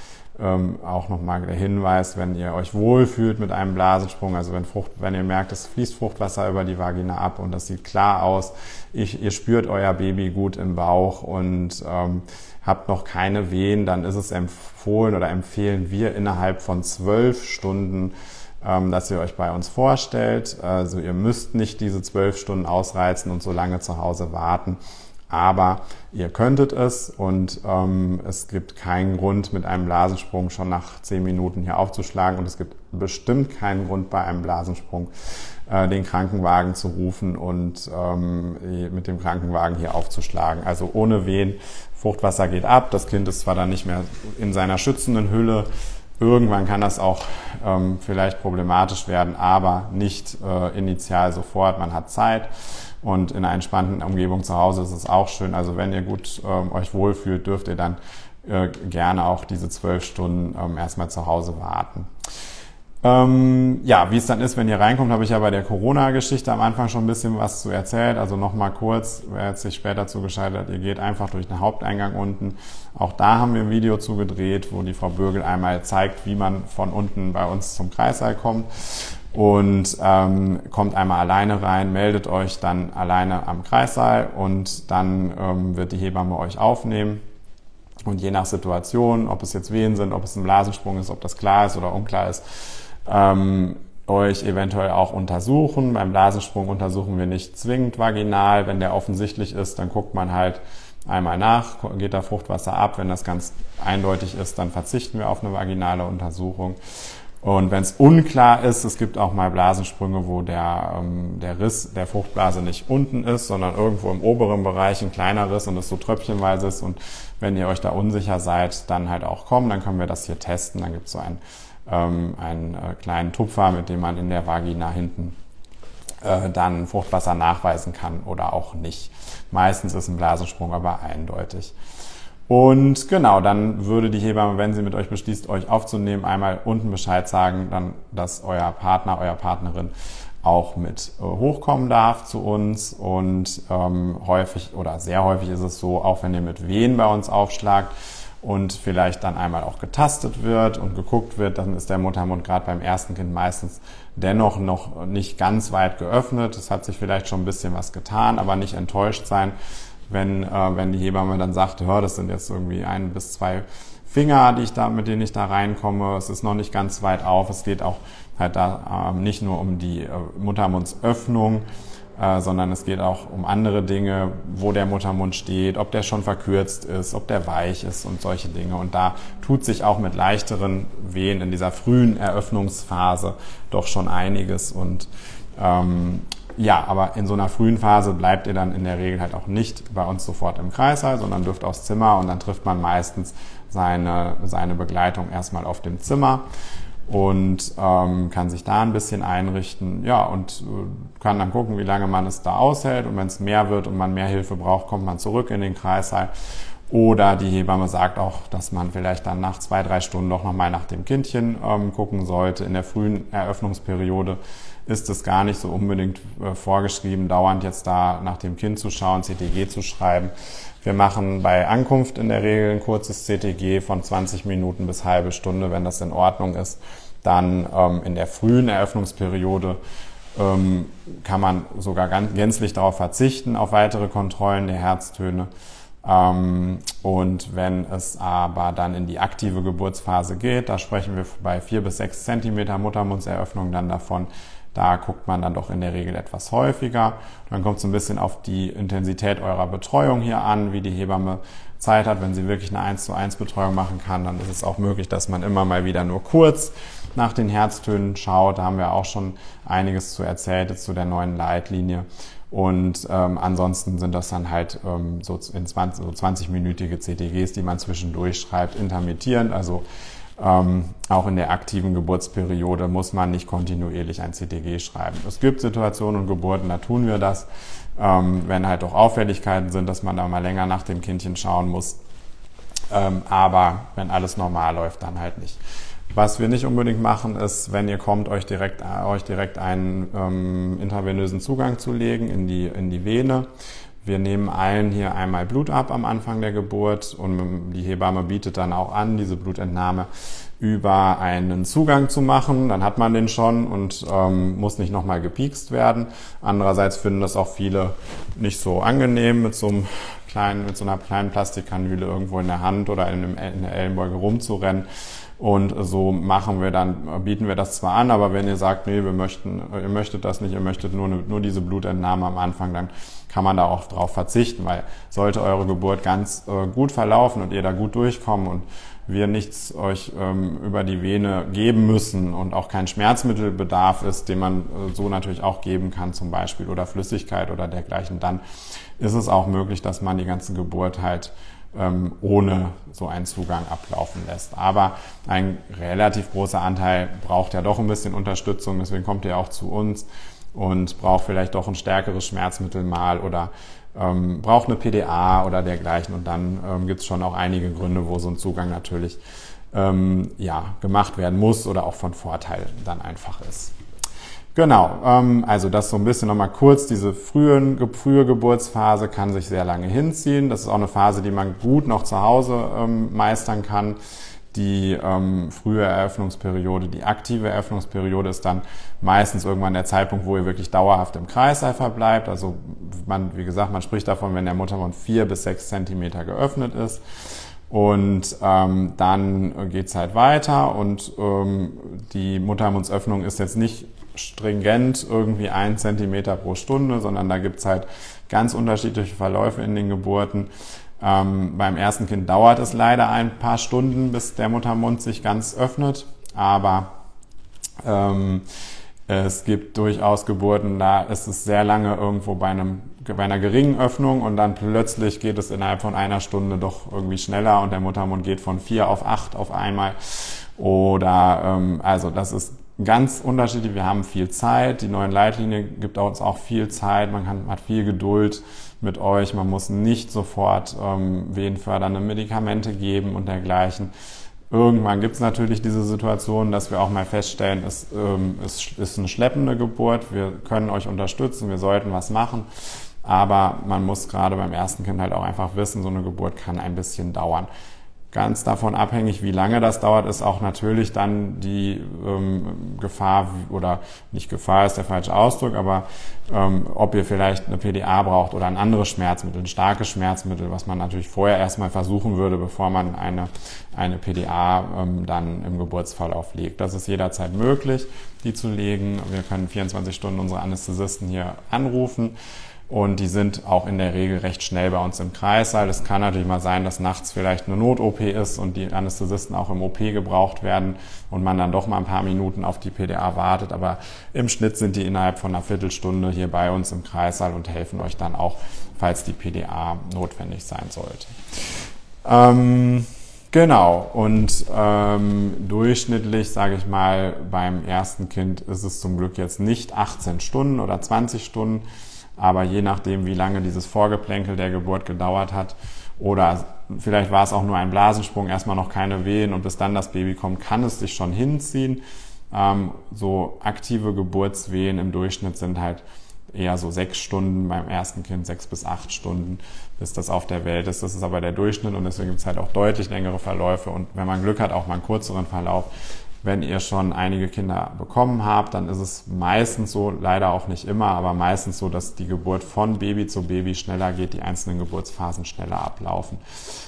auch nochmal der Hinweis, wenn ihr euch wohlfühlt mit einem Blasensprung, also wenn, Frucht, wenn ihr merkt, es fließt Fruchtwasser über die Vagina ab und das sieht klar aus, ich, ihr spürt euer Baby gut im Bauch und ähm, habt noch keine Wehen, dann ist es empfohlen oder empfehlen wir innerhalb von zwölf Stunden, dass ihr euch bei uns vorstellt. Also ihr müsst nicht diese zwölf Stunden ausreizen und so lange zu Hause warten, aber ihr könntet es und ähm, es gibt keinen Grund, mit einem Blasensprung schon nach zehn Minuten hier aufzuschlagen und es gibt bestimmt keinen Grund, bei einem Blasensprung äh, den Krankenwagen zu rufen und ähm, mit dem Krankenwagen hier aufzuschlagen. Also ohne Wehen, Fruchtwasser geht ab, das Kind ist zwar dann nicht mehr in seiner schützenden Hülle, irgendwann kann das auch ähm, vielleicht problematisch werden, aber nicht äh, initial sofort. Man hat Zeit und in einer entspannten Umgebung zu Hause ist es auch schön. Also wenn ihr gut ähm, euch wohlfühlt, dürft ihr dann äh, gerne auch diese zwölf Stunden ähm, erstmal zu Hause warten. Ähm, ja, wie es dann ist, wenn ihr reinkommt, habe ich ja bei der Corona-Geschichte am Anfang schon ein bisschen was zu erzählt. Also nochmal kurz, wer jetzt sich später zugeschaltet hat, ihr geht einfach durch den Haupteingang unten. Auch da haben wir ein Video zu gedreht, wo die Frau Bürgel einmal zeigt, wie man von unten bei uns zum Kreissaal kommt. Und ähm, kommt einmal alleine rein, meldet euch dann alleine am Kreissaal und dann ähm, wird die Hebamme euch aufnehmen. Und je nach Situation, ob es jetzt Wehen sind, ob es ein Blasensprung ist, ob das klar ist oder unklar ist, ähm, euch eventuell auch untersuchen. Beim Blasensprung untersuchen wir nicht zwingend vaginal. Wenn der offensichtlich ist, dann guckt man halt einmal nach, geht da Fruchtwasser ab. Wenn das ganz eindeutig ist, dann verzichten wir auf eine vaginale Untersuchung. Und wenn es unklar ist, es gibt auch mal Blasensprünge, wo der, ähm, der Riss der Fruchtblase nicht unten ist, sondern irgendwo im oberen Bereich ein kleiner Riss und es so tröpfchenweise ist. Und wenn ihr euch da unsicher seid, dann halt auch kommen, dann können wir das hier testen. Dann gibt es so einen, ähm, einen äh, kleinen Tupfer, mit dem man in der Vagina hinten äh, dann Fruchtwasser nachweisen kann oder auch nicht. Meistens ist ein Blasensprung aber eindeutig. Und genau, dann würde die Hebamme, wenn sie mit euch beschließt, euch aufzunehmen, einmal unten Bescheid sagen, dann, dass euer Partner, euer Partnerin auch mit äh, hochkommen darf zu uns. Und ähm, häufig oder sehr häufig ist es so, auch wenn ihr mit Wehen bei uns aufschlagt und vielleicht dann einmal auch getastet wird und geguckt wird, dann ist der Muttermund gerade beim ersten Kind meistens dennoch noch nicht ganz weit geöffnet. Es hat sich vielleicht schon ein bisschen was getan, aber nicht enttäuscht sein. Wenn, äh, wenn die Hebamme dann sagt, hör, das sind jetzt irgendwie ein bis zwei Finger, die ich da, mit denen ich da reinkomme, es ist noch nicht ganz weit auf, es geht auch halt da äh, nicht nur um die äh, Muttermundsöffnung, äh, sondern es geht auch um andere Dinge, wo der Muttermund steht, ob der schon verkürzt ist, ob der weich ist und solche Dinge. Und da tut sich auch mit leichteren Wehen in dieser frühen Eröffnungsphase doch schon einiges und ähm, ja, aber in so einer frühen Phase bleibt ihr dann in der Regel halt auch nicht bei uns sofort im Kreissaal, sondern dürft aufs Zimmer und dann trifft man meistens seine, seine Begleitung erstmal auf dem Zimmer und ähm, kann sich da ein bisschen einrichten, ja, und äh, kann dann gucken, wie lange man es da aushält und wenn es mehr wird und man mehr Hilfe braucht, kommt man zurück in den Kreissaal. Oder die Hebamme sagt auch, dass man vielleicht dann nach zwei, drei Stunden doch nochmal nach dem Kindchen ähm, gucken sollte. In der frühen Eröffnungsperiode ist es gar nicht so unbedingt äh, vorgeschrieben, dauernd jetzt da nach dem Kind zu schauen, C T G zu schreiben. Wir machen bei Ankunft in der Regel ein kurzes C T G von zwanzig Minuten bis halbe Stunde, wenn das in Ordnung ist. Dann ähm, in der frühen Eröffnungsperiode ähm, kann man sogar ganz, gänzlich darauf verzichten, auf weitere Kontrollen der Herztöne. Ähm, und wenn es aber dann in die aktive Geburtsphase geht, da sprechen wir bei vier bis sechs Zentimeter Muttermundseröffnung dann davon, da guckt man dann doch in der Regel etwas häufiger. Dann kommt es ein bisschen auf die Intensität eurer Betreuung hier an, wie die Hebamme Zeit hat. Wenn sie wirklich eine eins zu eins Betreuung machen kann, dann ist es auch möglich, dass man immer mal wieder nur kurz nach den Herztönen schaut. Da haben wir auch schon einiges zu erzählt, jetzt zu der neuen Leitlinie. Und ähm, ansonsten sind das dann halt ähm, so in zwanzig, so zwanzig-minütige C T Gs, die man zwischendurch schreibt, intermittierend. Also ähm, auch in der aktiven Geburtsperiode muss man nicht kontinuierlich ein C T G schreiben. Es gibt Situationen und Geburten, da tun wir das, ähm, wenn halt auch Auffälligkeiten sind, dass man da mal länger nach dem Kindchen schauen muss. Ähm, aber wenn alles normal läuft, dann halt nicht. Was wir nicht unbedingt machen, ist, wenn ihr kommt, euch direkt, euch direkt einen ähm, intravenösen Zugang zu legen in die, in die Vene. Wir nehmen allen hier einmal Blut ab am Anfang der Geburt und die Hebamme bietet dann auch an, diese Blutentnahme über einen Zugang zu machen. Dann hat man den schon und ähm, muss nicht nochmal gepiekst werden. Andererseits finden das auch viele nicht so angenehm, mit so einem kleinen, mit so einer kleinen Plastikkanüle irgendwo in der Hand oder in, einem, in der Ellenbeuge rumzurennen. Und so machen wir dann, bieten wir das zwar an, aber wenn ihr sagt, nee, wir möchten, ihr möchtet das nicht, ihr möchtet nur, nur diese Blutentnahme am Anfang, dann kann man da auch drauf verzichten, weil sollte eure Geburt ganz äh, gut verlaufen und ihr da gut durchkommen und wir nichts euch ähm, über die Vene geben müssen und auch kein Schmerzmittelbedarf ist, den man äh, so natürlich auch geben kann zum Beispiel oder Flüssigkeit oder dergleichen, dann ist es auch möglich, dass man die ganze Geburt halt ähm, ohne so einen Zugang ablaufen lässt. Aber ein relativ großer Anteil braucht ja doch ein bisschen Unterstützung, deswegen kommt ihr auch zu uns und braucht vielleicht doch ein stärkeres Schmerzmittel mal oder ähm, braucht eine P D A oder dergleichen. Und dann ähm, gibt es schon auch einige Gründe, wo so ein Zugang natürlich ähm, ja, gemacht werden muss oder auch von Vorteil dann einfach ist. Genau, ähm, also das so ein bisschen nochmal kurz, diese frühen, frühe Geburtsphase kann sich sehr lange hinziehen. Das ist auch eine Phase, die man gut noch zu Hause ähm, meistern kann. Die ähm, frühe Eröffnungsperiode, die aktive Eröffnungsperiode ist dann meistens irgendwann der Zeitpunkt, wo ihr wirklich dauerhaft im Kreißsaal verbleibt. Also man, wie gesagt, man spricht davon, wenn der Muttermund vier bis sechs Zentimeter geöffnet ist. Und ähm, dann geht's halt weiter und ähm, die Muttermundsöffnung ist jetzt nicht stringent irgendwie ein Zentimeter pro Stunde, sondern da gibt's halt ganz unterschiedliche Verläufe in den Geburten. Ähm, beim ersten Kind dauert es leider ein paar Stunden, bis der Muttermund sich ganz öffnet, aber ähm, es gibt durchaus Geburten, da ist es sehr lange irgendwo bei, einem, bei einer geringen Öffnung und dann plötzlich geht es innerhalb von einer Stunde doch irgendwie schneller und der Muttermund geht von vier auf acht auf einmal. Oder ähm, also das ist ganz unterschiedlich. Wir haben viel Zeit. Die neuen Leitlinien gibt uns auch viel Zeit. Man kann, hat viel Geduld mit euch. Man muss nicht sofort ähm, wehenfördernde Medikamente geben und dergleichen. Irgendwann gibt es natürlich diese Situation, dass wir auch mal feststellen, es, ähm, es ist eine schleppende Geburt, wir können euch unterstützen, wir sollten was machen, aber man muss gerade beim ersten Kind halt auch einfach wissen, so eine Geburt kann ein bisschen dauern. Ganz davon abhängig, wie lange das dauert, ist auch natürlich dann die ähm, Gefahr, oder nicht Gefahr ist der falsche Ausdruck, aber ähm, ob ihr vielleicht eine P D A braucht oder ein anderes Schmerzmittel, ein starkes Schmerzmittel, was man natürlich vorher erstmal versuchen würde, bevor man eine, eine P D A ähm, dann im Geburtsverlauf legt. Das ist jederzeit möglich, die zu legen. Wir können vierundzwanzig Stunden unsere Anästhesisten hier anrufen. Und die sind auch in der Regel recht schnell bei uns im Kreißsaal. Es kann natürlich mal sein, dass nachts vielleicht eine Not-O P ist und die Anästhesisten auch im O P gebraucht werden und man dann doch mal ein paar Minuten auf die P D A wartet. Aber im Schnitt sind die innerhalb von einer Viertelstunde hier bei uns im Kreißsaal und helfen euch dann auch, falls die P D A notwendig sein sollte. Ähm, genau, und ähm, durchschnittlich, sage ich mal, beim ersten Kind ist es zum Glück jetzt nicht achtzehn Stunden oder zwanzig Stunden, aber je nachdem, wie lange dieses Vorgeplänkel der Geburt gedauert hat oder vielleicht war es auch nur ein Blasensprung, erstmal noch keine Wehen und bis dann das Baby kommt, kann es sich schon hinziehen. Ähm, so aktive Geburtswehen im Durchschnitt sind halt eher so sechs Stunden beim ersten Kind, sechs bis acht Stunden, bis das auf der Welt ist. Das ist aber der Durchschnitt und deswegen gibt es halt auch deutlich längere Verläufe und wenn man Glück hat, auch mal einen kürzeren Verlauf. Wenn ihr schon einige Kinder bekommen habt, dann ist es meistens so, leider auch nicht immer, aber meistens so, dass die Geburt von Baby zu Baby schneller geht, die einzelnen Geburtsphasen schneller ablaufen.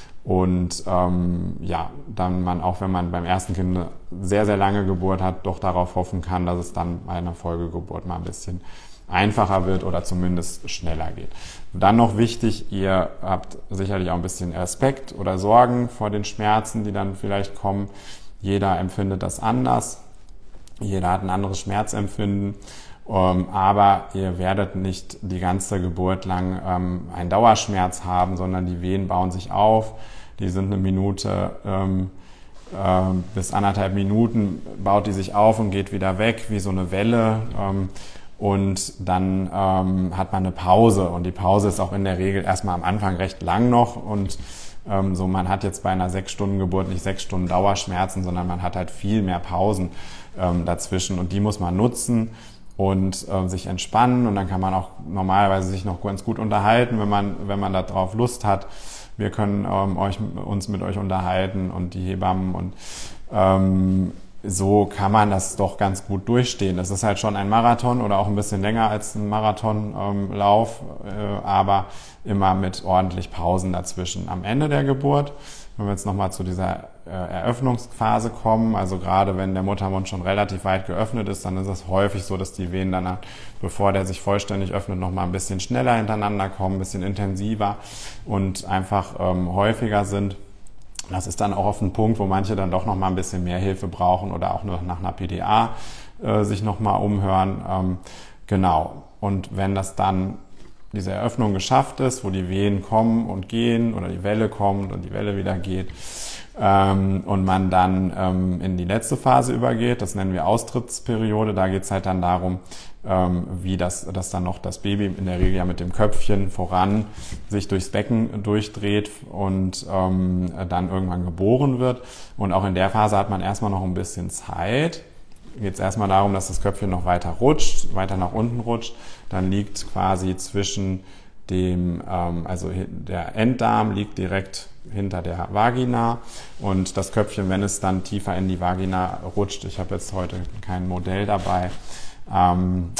Und ähm, ja, dann man auch, wenn man beim ersten Kind eine sehr, sehr lange Geburt hat, doch darauf hoffen kann, dass es dann bei einer Folgegeburt mal ein bisschen einfacher wird oder zumindest schneller geht. Dann noch wichtig, ihr habt sicherlich auch ein bisschen Respekt oder Sorgen vor den Schmerzen, die dann vielleicht kommen. Jeder empfindet das anders, jeder hat ein anderes Schmerzempfinden, ähm, aber ihr werdet nicht die ganze Geburt lang ähm, einen Dauerschmerz haben, sondern die Wehen bauen sich auf, die sind eine Minute ähm, äh, bis anderthalb Minuten, baut die sich auf und geht wieder weg, wie so eine Welle. Ähm, und dann ähm, hat man eine Pause und die Pause ist auch in der Regel erstmal am Anfang recht lang noch und ähm, so man hat jetzt bei einer sechs Stunden Geburt nicht sechs Stunden Dauerschmerzen, sondern man hat halt viel mehr Pausen ähm, dazwischen und die muss man nutzen und äh, sich entspannen und dann kann man auch normalerweise sich noch ganz gut unterhalten, wenn man wenn man darauf Lust hat. Wir können ähm, euch, uns mit euch unterhalten und die Hebammen und ähm, so kann man das doch ganz gut durchstehen. Das ist halt schon ein Marathon oder auch ein bisschen länger als ein Marathonlauf, äh, aber immer mit ordentlich Pausen dazwischen. Am Ende der Geburt, wenn wir jetzt nochmal zu dieser äh, Eröffnungsphase kommen, also gerade wenn der Muttermund schon relativ weit geöffnet ist, dann ist es häufig so, dass die Venen danach, bevor der sich vollständig öffnet, nochmal ein bisschen schneller hintereinander kommen, ein bisschen intensiver und einfach ähm, häufiger sind. Das ist dann auch auf einen Punkt, wo manche dann doch noch mal ein bisschen mehr Hilfe brauchen oder auch nur nach einer P D A äh, sich noch mal umhören. Ähm, genau. Und wenn das dann diese Eröffnung geschafft ist, wo die Wehen kommen und gehen oder die Welle kommt und die Welle wieder geht, ähm, und man dann ähm, in die letzte Phase übergeht, das nennen wir Austrittsperiode, da geht es halt dann darum, ähm, wie das, dass dann noch das Baby in der Regel ja mit dem Köpfchen voran sich durchs Becken durchdreht und ähm, dann irgendwann geboren wird. Und auch in der Phase hat man erstmal noch ein bisschen Zeit. Geht es erstmal darum, dass das Köpfchen noch weiter rutscht, weiter nach unten rutscht. Dann liegt quasi zwischen dem, ähm, also der Enddarm liegt direkt hinter der Vagina und das Köpfchen, wenn es dann tiefer in die Vagina rutscht, ich habe jetzt heute kein Modell dabei, ähm,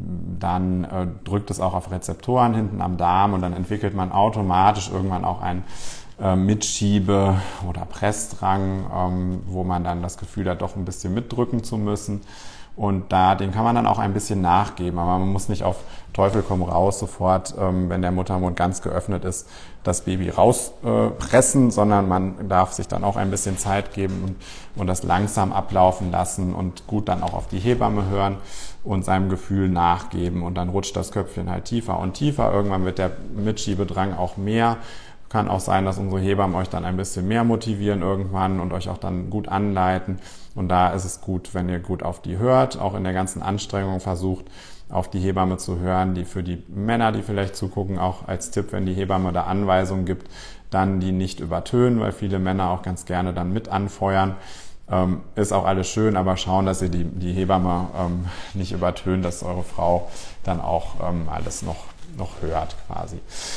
dann äh, drückt es auch auf Rezeptoren hinten am Darm und dann entwickelt man automatisch irgendwann auch ein äh, Mitschiebe- oder Pressdrang, ähm, wo man dann das Gefühl hat, doch ein bisschen mitdrücken zu müssen. Und da, den kann man dann auch ein bisschen nachgeben, aber man muss nicht auf Teufel komm raus sofort, ähm, wenn der Muttermund ganz geöffnet ist, das Baby rauspressen, äh, sondern man darf sich dann auch ein bisschen Zeit geben und, und das langsam ablaufen lassen und gut dann auch auf die Hebamme hören und seinem Gefühl nachgeben und dann rutscht das Köpfchen halt tiefer und tiefer. Irgendwann wird der Mitschiebedrang auch mehr. Kann auch sein, dass unsere Hebammen euch dann ein bisschen mehr motivieren irgendwann und euch auch dann gut anleiten. Und da ist es gut, wenn ihr gut auf die hört, auch in der ganzen Anstrengung versucht, auf die Hebamme zu hören, die für die Männer, die vielleicht zugucken, auch als Tipp, wenn die Hebamme da Anweisungen gibt, dann die nicht übertönen, weil viele Männer auch ganz gerne dann mit anfeuern. Ähm, ist auch alles schön, aber schauen, dass ihr die, die Hebamme ähm, nicht übertönt, dass eure Frau dann auch ähm, alles noch, noch hört quasi.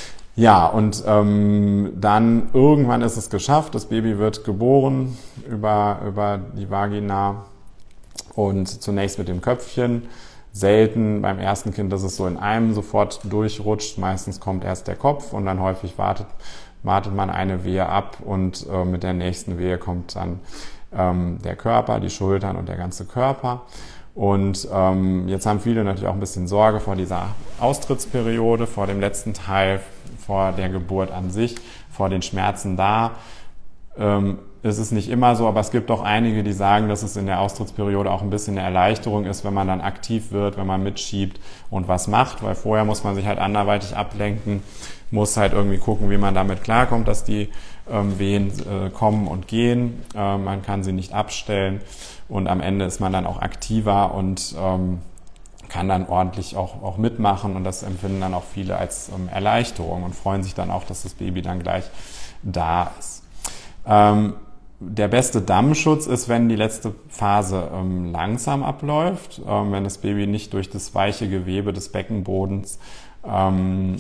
Ja, und ähm, dann irgendwann ist es geschafft, das Baby wird geboren über, über die Vagina und zunächst mit dem Köpfchen. Selten beim ersten Kind, dass es so in einem sofort durchrutscht. Meistens kommt erst der Kopf und dann häufig wartet, wartet man eine Wehe ab und äh, mit der nächsten Wehe kommt dann ähm, der Körper, die Schultern und der ganze Körper. Und ähm, jetzt haben viele natürlich auch ein bisschen Sorge vor dieser Austrittsperiode, vor dem letzten Teil, vor der Geburt an sich, vor den Schmerzen da. Ähm, es ist nicht immer so, aber es gibt auch einige, die sagen, dass es in der Austrittsperiode auch ein bisschen eine Erleichterung ist, wenn man dann aktiv wird, wenn man mitschiebt und was macht, weil vorher muss man sich halt anderweitig ablenken, muss halt irgendwie gucken, wie man damit klarkommt, dass die ähm, Wehen äh, kommen und gehen. Äh, man kann sie nicht abstellen und am Ende ist man dann auch aktiver und ähm, kann dann ordentlich auch, auch mitmachen und das empfinden dann auch viele als ähm, Erleichterung und freuen sich dann auch, dass das Baby dann gleich da ist. Ähm, der beste Dammschutz ist, wenn die letzte Phase ähm, langsam abläuft, ähm, wenn das Baby nicht durch das weiche Gewebe des Beckenbodens ähm,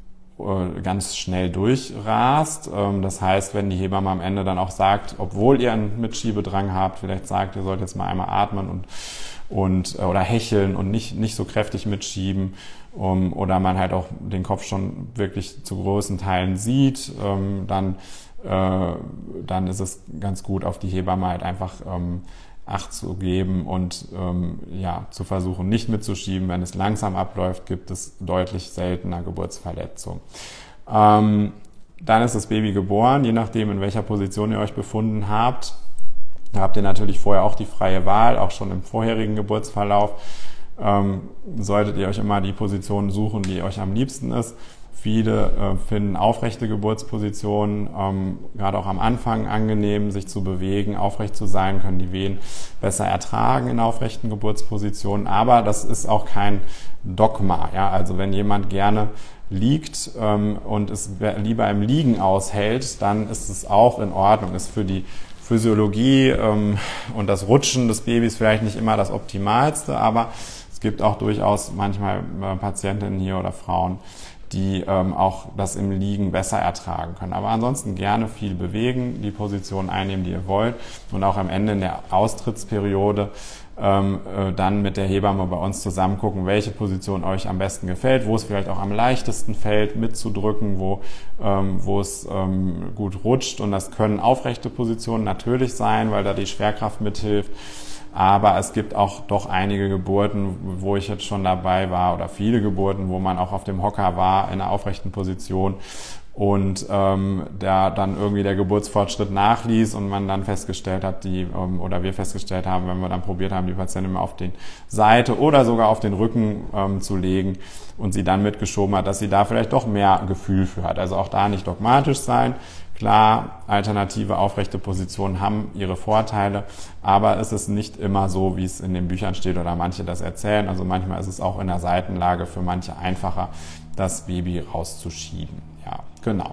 ganz schnell durchrast. Das heißt, wenn die Hebamme am Ende dann auch sagt, obwohl ihr einen Mitschiebedrang habt, vielleicht sagt, ihr sollt jetzt mal einmal atmen und, und oder hecheln und nicht, nicht so kräftig mitschieben, um, oder man halt auch den Kopf schon wirklich zu großen Teilen sieht, ähm, dann, äh, dann ist es ganz gut, auf die Hebamme halt einfach ähm, Acht zu geben und ähm, ja, zu versuchen, nicht mitzuschieben. Wenn es langsam abläuft, gibt es deutlich seltener Geburtsverletzungen. Ähm, dann ist das Baby geboren, je nachdem, in welcher Position ihr euch befunden habt. Da habt ihr natürlich vorher auch die freie Wahl, auch schon im vorherigen Geburtsverlauf. Ähm, solltet ihr euch immer die Position suchen, die euch am liebsten ist. Viele äh, finden aufrechte Geburtspositionen, ähm, gerade auch am Anfang angenehm, sich zu bewegen, aufrecht zu sein, können die Wehen besser ertragen in aufrechten Geburtspositionen. Aber das ist auch kein Dogma. Ja? Also wenn jemand gerne liegt ähm, und es lieber im Liegen aushält, dann ist es auch in Ordnung. Ist für die Physiologie ähm, und das Rutschen des Babys vielleicht nicht immer das Optimalste, aber es gibt auch durchaus manchmal äh, Patientinnen hier oder Frauen, die ähm, auch das im Liegen besser ertragen können. Aber ansonsten gerne viel bewegen, die Position einnehmen, die ihr wollt und auch am Ende in der Austrittsperiode ähm, äh, dann mit der Hebamme bei uns zusammen gucken, welche Position euch am besten gefällt, wo es vielleicht auch am leichtesten fällt, mitzudrücken, wo, ähm, wo es ähm, gut rutscht. Und das können aufrechte Positionen natürlich sein, weil da die Schwerkraft mithilft. Aber es gibt auch doch einige Geburten, wo ich jetzt schon dabei war, oder viele Geburten, wo man auch auf dem Hocker war, in einer aufrechten Position und ähm, der dann irgendwie der Geburtsfortschritt nachließ und man dann festgestellt hat, die ähm, oder wir festgestellt haben, wenn wir dann probiert haben, die Patientin mal auf die Seite oder sogar auf den Rücken ähm, zu legen und sie dann mitgeschoben hat, dass sie da vielleicht doch mehr Gefühl für hat. Also auch da nicht dogmatisch sein. Klar, alternative aufrechte Positionen haben ihre Vorteile, aber es ist nicht immer so, wie es in den Büchern steht oder manche das erzählen. Also manchmal ist es auch in der Seitenlage für manche einfacher, das Baby rauszuschieben. Ja, genau.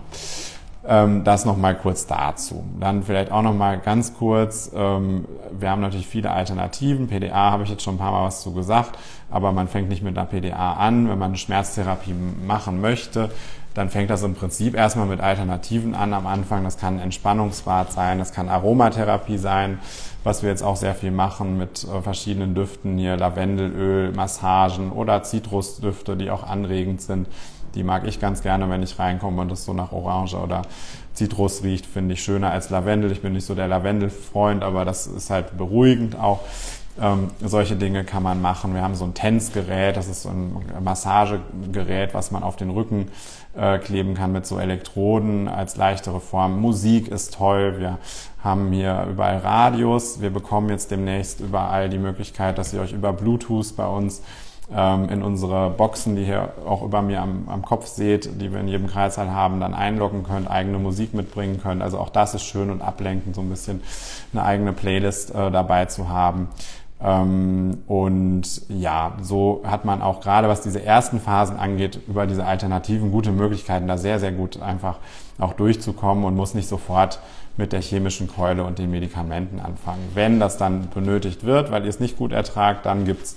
Ähm, das nochmal kurz dazu. Dann vielleicht auch nochmal ganz kurz, ähm, wir haben natürlich viele Alternativen. P D A habe ich jetzt schon ein paar Mal was zu gesagt, aber man fängt nicht mit einer P D A an. Wenn man eine Schmerztherapie machen möchte, dann fängt das im Prinzip erstmal mit Alternativen an am Anfang. Das kann ein Entspannungsbad sein, das kann Aromatherapie sein, was wir jetzt auch sehr viel machen mit äh, verschiedenen Düften hier, Lavendelöl, Massagen oder Zitrusdüfte, die auch anregend sind. Die mag ich ganz gerne, wenn ich reinkomme und es so nach Orange oder Zitrus riecht, finde ich schöner als Lavendel. Ich bin nicht so der Lavendelfreund, aber das ist halt beruhigend auch. Ähm, solche Dinge kann man machen. Wir haben so ein Tensgerät, das ist so ein Massagegerät, was man auf den Rücken äh, kleben kann mit so Elektroden als leichtere Form. Musik ist toll. Wir haben hier überall Radios. Wir bekommen jetzt demnächst überall die Möglichkeit, dass ihr euch über Bluetooth bei uns ähm, in unsere Boxen, die ihr auch über mir am, am Kopf seht, die wir in jedem Kreissaal haben, dann einloggen könnt, eigene Musik mitbringen könnt. Also auch das ist schön und ablenkend, so ein bisschen eine eigene Playlist äh, dabei zu haben. Ähm, und ja, so hat man auch gerade, was diese ersten Phasen angeht, über diese Alternativen gute Möglichkeiten, da sehr, sehr gut einfach auch durchzukommen und muss nicht sofort mit der chemischen Keule und den Medikamenten anfangen. Wenn das dann benötigt wird, weil ihr es nicht gut ertragt, dann gibt's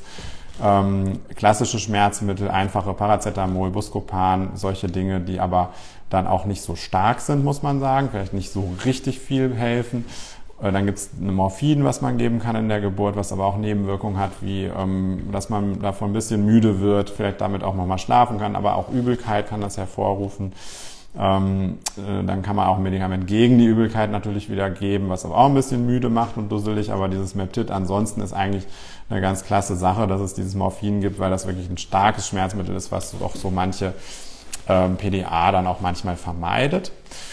ähm, klassische Schmerzmittel, einfache Paracetamol, Buscopan, solche Dinge, die aber dann auch nicht so stark sind, muss man sagen, vielleicht nicht so richtig viel helfen. Dann gibt es eine Morphin, was man geben kann in der Geburt, was aber auch Nebenwirkungen hat, wie ähm, dass man davon ein bisschen müde wird, vielleicht damit auch nochmal schlafen kann, aber auch Übelkeit kann das hervorrufen. Ähm, äh, dann kann man auch ein Medikament gegen die Übelkeit natürlich wieder geben, was aber auch ein bisschen müde macht und dusselig, aber dieses Meptid ansonsten ist eigentlich eine ganz klasse Sache, dass es dieses Morphin gibt, weil das wirklich ein starkes Schmerzmittel ist, was doch so manche ähm, P D A dann auch manchmal vermeidet.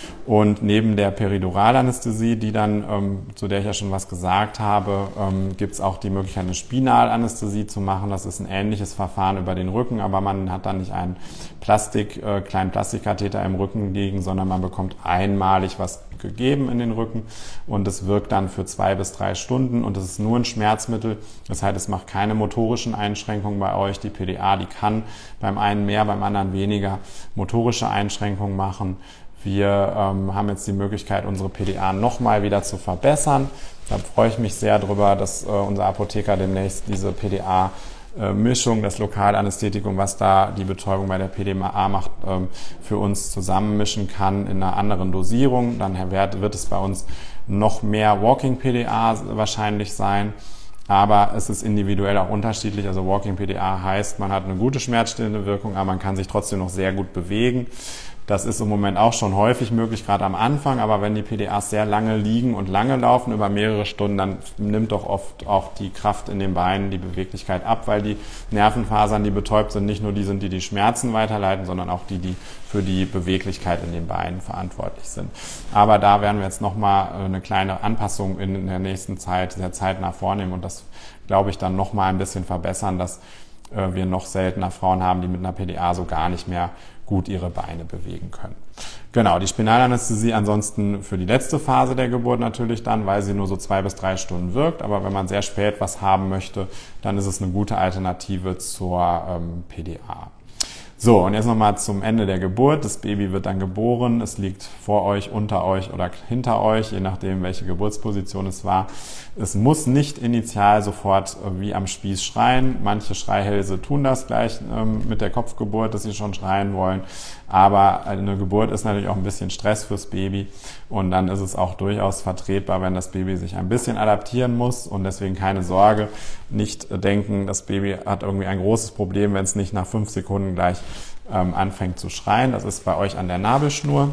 Und neben der Periduralanästhesie, die dann, ähm, zu der ich ja schon was gesagt habe, ähm, gibt es auch die Möglichkeit, eine Spinalanästhesie zu machen. Das ist ein ähnliches Verfahren über den Rücken, aber man hat dann nicht einen Plastik, äh, kleinen Plastikkatheter im Rücken liegen, sondern man bekommt einmalig was gegeben in den Rücken und es wirkt dann für zwei bis drei Stunden und es ist nur ein Schmerzmittel. Das heißt, es macht keine motorischen Einschränkungen bei euch. Die P D A, die kann beim einen mehr, beim anderen weniger motorische Einschränkungen machen. Wir ähm, haben jetzt die Möglichkeit, unsere P D A nochmal wieder zu verbessern. Da freue ich mich sehr drüber, dass äh, unser Apotheker demnächst diese P D A-Mischung, das Lokalanästhetikum, was da die Betäubung bei der P D A macht, ähm, für uns zusammenmischen kann in einer anderen Dosierung. Dann wird es bei uns noch mehr Walking-P D A wahrscheinlich sein. Aber es ist individuell auch unterschiedlich. Also Walking-P D A heißt, man hat eine gute schmerzstillende Wirkung, aber man kann sich trotzdem noch sehr gut bewegen. Das ist im Moment auch schon häufig möglich, gerade am Anfang. Aber wenn die P D As sehr lange liegen und lange laufen, über mehrere Stunden, dann nimmt doch oft auch die Kraft in den Beinen, die Beweglichkeit ab, weil die Nervenfasern, die betäubt sind, nicht nur die sind, die die Schmerzen weiterleiten, sondern auch die, die für die Beweglichkeit in den Beinen verantwortlich sind. Aber da werden wir jetzt nochmal eine kleine Anpassung in der nächsten Zeit, sehr zeitnah vornehmen und das, glaube ich, dann nochmal ein bisschen verbessern, dass wir noch seltener Frauen haben, die mit einer P D A so gar nicht mehr gut ihre Beine bewegen können. Genau, die Spinalanästhesie ansonsten für die letzte Phase der Geburt natürlich dann, weil sie nur so zwei bis drei Stunden wirkt. Aber wenn man sehr spät was haben möchte, dann ist es eine gute Alternative zur ähm, P D A. So, und jetzt nochmal zum Ende der Geburt. Das Baby wird dann geboren. Es liegt vor euch, unter euch oder hinter euch, je nachdem, welche Geburtsposition es war. Es muss nicht initial sofort wie am Spieß schreien. Manche Schreihälse tun das gleich ähm, mit der Kopfgeburt, dass sie schon schreien wollen. Aber eine Geburt ist natürlich auch ein bisschen Stress fürs Baby. Und dann ist es auch durchaus vertretbar, wenn das Baby sich ein bisschen adaptieren muss. Und deswegen keine Sorge, nicht denken, das Baby hat irgendwie ein großes Problem, wenn es nicht nach fünf Sekunden gleich ähm, anfängt zu schreien. Das ist bei euch an der Nabelschnur,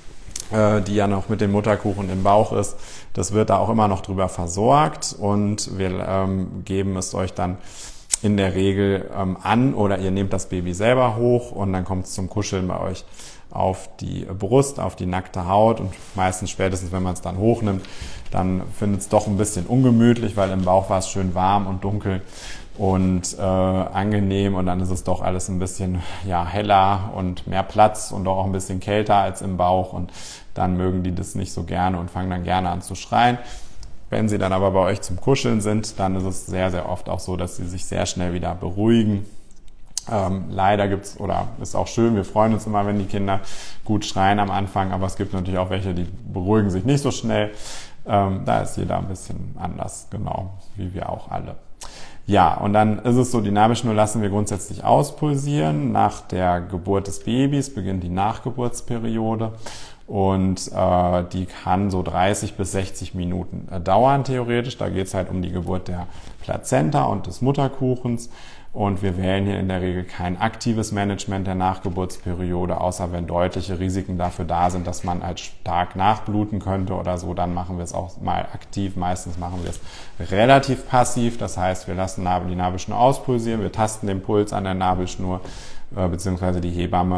äh, die ja noch mit dem Mutterkuchen im Bauch ist. Das wird da auch immer noch drüber versorgt und wir ähm, geben es euch dann in der Regel ähm, an oder ihr nehmt das Baby selber hoch und dann kommt es zum Kuscheln bei euch auf die Brust, auf die nackte Haut und meistens spätestens, wenn man es dann hochnimmt, dann findet es doch ein bisschen ungemütlich, weil im Bauch war es schön warm und dunkel und äh, angenehm und dann ist es doch alles ein bisschen ja, heller und mehr Platz und doch auch ein bisschen kälter als im Bauch und dann mögen die das nicht so gerne und fangen dann gerne an zu schreien. Wenn sie dann aber bei euch zum Kuscheln sind, dann ist es sehr, sehr oft auch so, dass sie sich sehr schnell wieder beruhigen. Ähm, leider gibt's, oder ist auch schön, wir freuen uns immer, wenn die Kinder gut schreien am Anfang, aber es gibt natürlich auch welche, die beruhigen sich nicht so schnell. Ähm, da ist jeder ein bisschen anders, genau, wie wir auch alle. Ja, und dann ist es so, die Nabelschnur lassen wir grundsätzlich auspulsieren. Nach der Geburt des Babys beginnt die Nachgeburtsperiode und äh, die kann so dreißig bis sechzig Minuten äh, dauern theoretisch. Da geht es halt um die Geburt der Plazenta und des Mutterkuchens. Und wir wählen hier in der Regel kein aktives Management der Nachgeburtsperiode, außer wenn deutliche Risiken dafür da sind, dass man halt stark nachbluten könnte oder so, dann machen wir es auch mal aktiv. Meistens machen wir es relativ passiv, das heißt, wir lassen die Nabelschnur auspulsieren, wir tasten den Puls an der Nabelschnur äh, beziehungsweise die Hebamme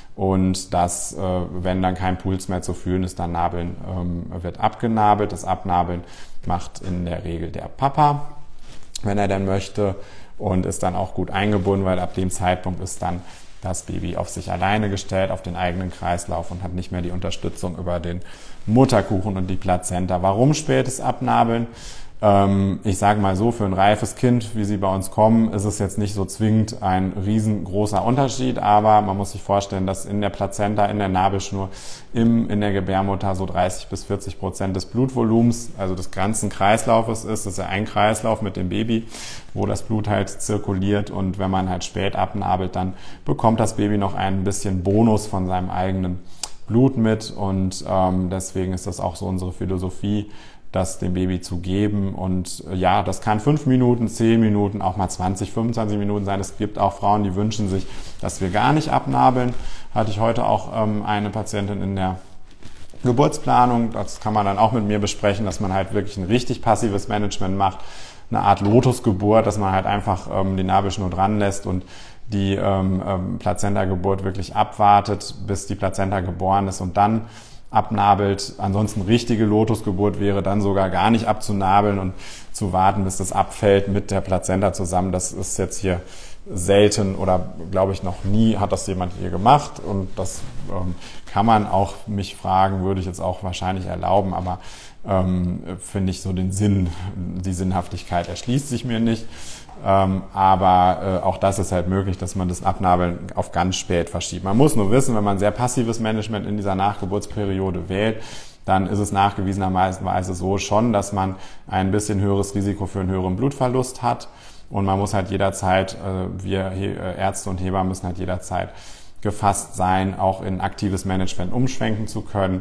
und das, äh, wenn dann kein Puls mehr zu fühlen ist, dann Nabeln, ähm, wird abgenabelt. Das Abnabeln macht in der Regel der Papa, wenn er denn möchte. Und ist dann auch gut eingebunden, weil ab dem Zeitpunkt ist dann das Baby auf sich alleine gestellt, auf den eigenen Kreislauf und hat nicht mehr die Unterstützung über den Mutterkuchen und die Plazenta. Warum spätes Abnabeln? Ähm, ich sage mal so, für ein reifes Kind, wie sie bei uns kommen, ist es jetzt nicht so zwingend ein riesengroßer Unterschied, aber man muss sich vorstellen, dass in der Plazenta, in der Nabelschnur, im, in der Gebärmutter so dreißig bis vierzig Prozent des Blutvolumens, also des ganzen Kreislaufes ist. Das ist ja ein Kreislauf mit dem Baby, wo das Blut halt zirkuliert und wenn man halt spät abnabelt, dann bekommt das Baby noch ein bisschen Bonus von seinem eigenen Blut mit und ähm, deswegen ist das auch so unsere Philosophie, das dem Baby zu geben und ja, das kann fünf Minuten, zehn Minuten, auch mal zwanzig, fünfundzwanzig Minuten sein. Es gibt auch Frauen, die wünschen sich, dass wir gar nicht abnabeln. Hatte ich heute auch ähm, eine Patientin in der Geburtsplanung, das kann man dann auch mit mir besprechen, dass man halt wirklich ein richtig passives Management macht, eine Art Lotusgeburt, dass man halt einfach ähm, die Nabelschnur dran lässt und die ähm, ähm, Plazenta-Geburt wirklich abwartet, bis die Plazenta geboren ist und dann abnabelt. Ansonsten richtige Lotusgeburt wäre dann sogar gar nicht abzunabeln und zu warten, bis das abfällt mit der Plazenta zusammen. Das ist jetzt hier selten oder glaube ich noch nie hat das jemand hier gemacht und das ähm, kann man auch mich fragen, würde ich jetzt auch wahrscheinlich erlauben, aber ähm, finde ich so den Sinn, die Sinnhaftigkeit erschließt sich mir nicht. Ähm, aber äh, auch das ist halt möglich, dass man das Abnabeln auf ganz spät verschiebt. Man muss nur wissen, wenn man sehr passives Management in dieser Nachgeburtsperiode wählt, dann ist es nachgewiesenerweise so schon, dass man ein bisschen höheres Risiko für einen höheren Blutverlust hat. Und man muss halt jederzeit, äh, wir Ärzte und Hebammen müssen halt jederzeit gefasst sein, auch in aktives Management umschwenken zu können.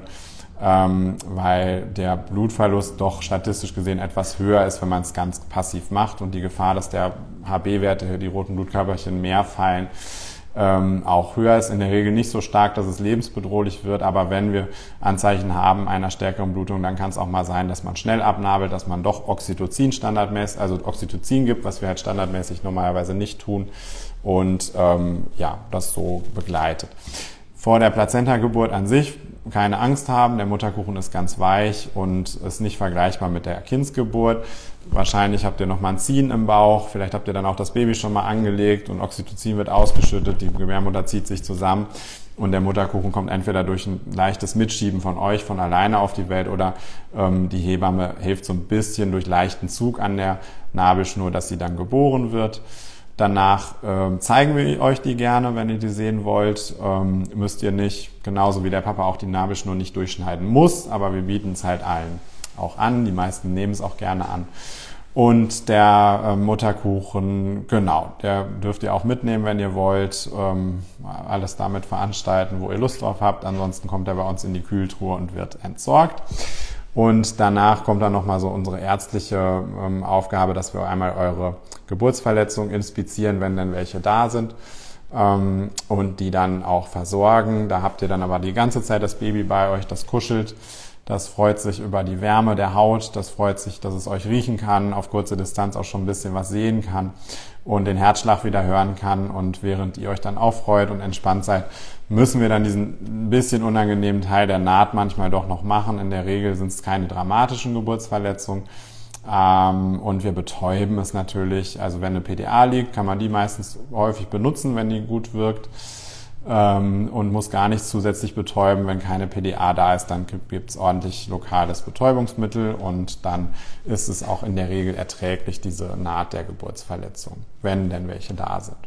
Ähm, weil der Blutverlust doch statistisch gesehen etwas höher ist, wenn man es ganz passiv macht und die Gefahr, dass der H B-Werte, die roten Blutkörperchen mehr fallen, ähm, auch höher ist. In der Regel nicht so stark, dass es lebensbedrohlich wird, aber wenn wir Anzeichen haben einer stärkeren Blutung, dann kann es auch mal sein, dass man schnell abnabelt, dass man doch Oxytocin standardmäßig, also Oxytocin gibt, was wir halt standardmäßig normalerweise nicht tun und ähm, ja, das so begleitet. Vor der Plazenta-Geburt an sich keine Angst haben, der Mutterkuchen ist ganz weich und ist nicht vergleichbar mit der Kindsgeburt. Wahrscheinlich habt ihr noch mal ein Ziehen im Bauch, vielleicht habt ihr dann auch das Baby schon mal angelegt und Oxytocin wird ausgeschüttet, die Gebärmutter zieht sich zusammen und der Mutterkuchen kommt entweder durch ein leichtes Mitschieben von euch von alleine auf die Welt oder ähm, die Hebamme hilft so ein bisschen durch leichten Zug an der Nabelschnur, dass sie dann geboren wird. Danach ähm, zeigen wir euch die gerne, wenn ihr die sehen wollt. Ähm, müsst ihr nicht, genauso wie der Papa auch die Nabelschnur nicht durchschneiden muss, aber wir bieten es halt allen auch an. Die meisten nehmen es auch gerne an. Und der äh, Mutterkuchen, genau, der dürft ihr auch mitnehmen, wenn ihr wollt. Ähm, alles damit veranstalten, wo ihr Lust drauf habt. Ansonsten kommt er bei uns in die Kühltruhe und wird entsorgt. Und danach kommt dann nochmal so unsere ärztliche ähm, Aufgabe, dass wir einmal eure Geburtsverletzungen inspizieren, wenn denn welche da sind, ähm, und die dann auch versorgen. Da habt ihr dann aber die ganze Zeit das Baby bei euch, das kuschelt. Das freut sich über die Wärme der Haut, das freut sich, dass es euch riechen kann, auf kurze Distanz auch schon ein bisschen was sehen kann. und den Herzschlag wieder hören kann. Und während ihr euch dann auch freut und entspannt seid, müssen wir dann diesen ein bisschen unangenehmen Teil der Naht manchmal doch noch machen. In der Regel sind es keine dramatischen Geburtsverletzungen. Ähm, und wir betäuben es natürlich. Also wenn eine P D A liegt, kann man die meistens häufig benutzen, wenn die gut wirkt. Ähm, und muss gar nicht zusätzlich betäuben. Wenn keine P D A da ist, dann gibt es ordentlich lokales Betäubungsmittel und dann ist es auch in der Regel erträglich, diese Naht der Geburtsverletzung, wenn denn welche da sind.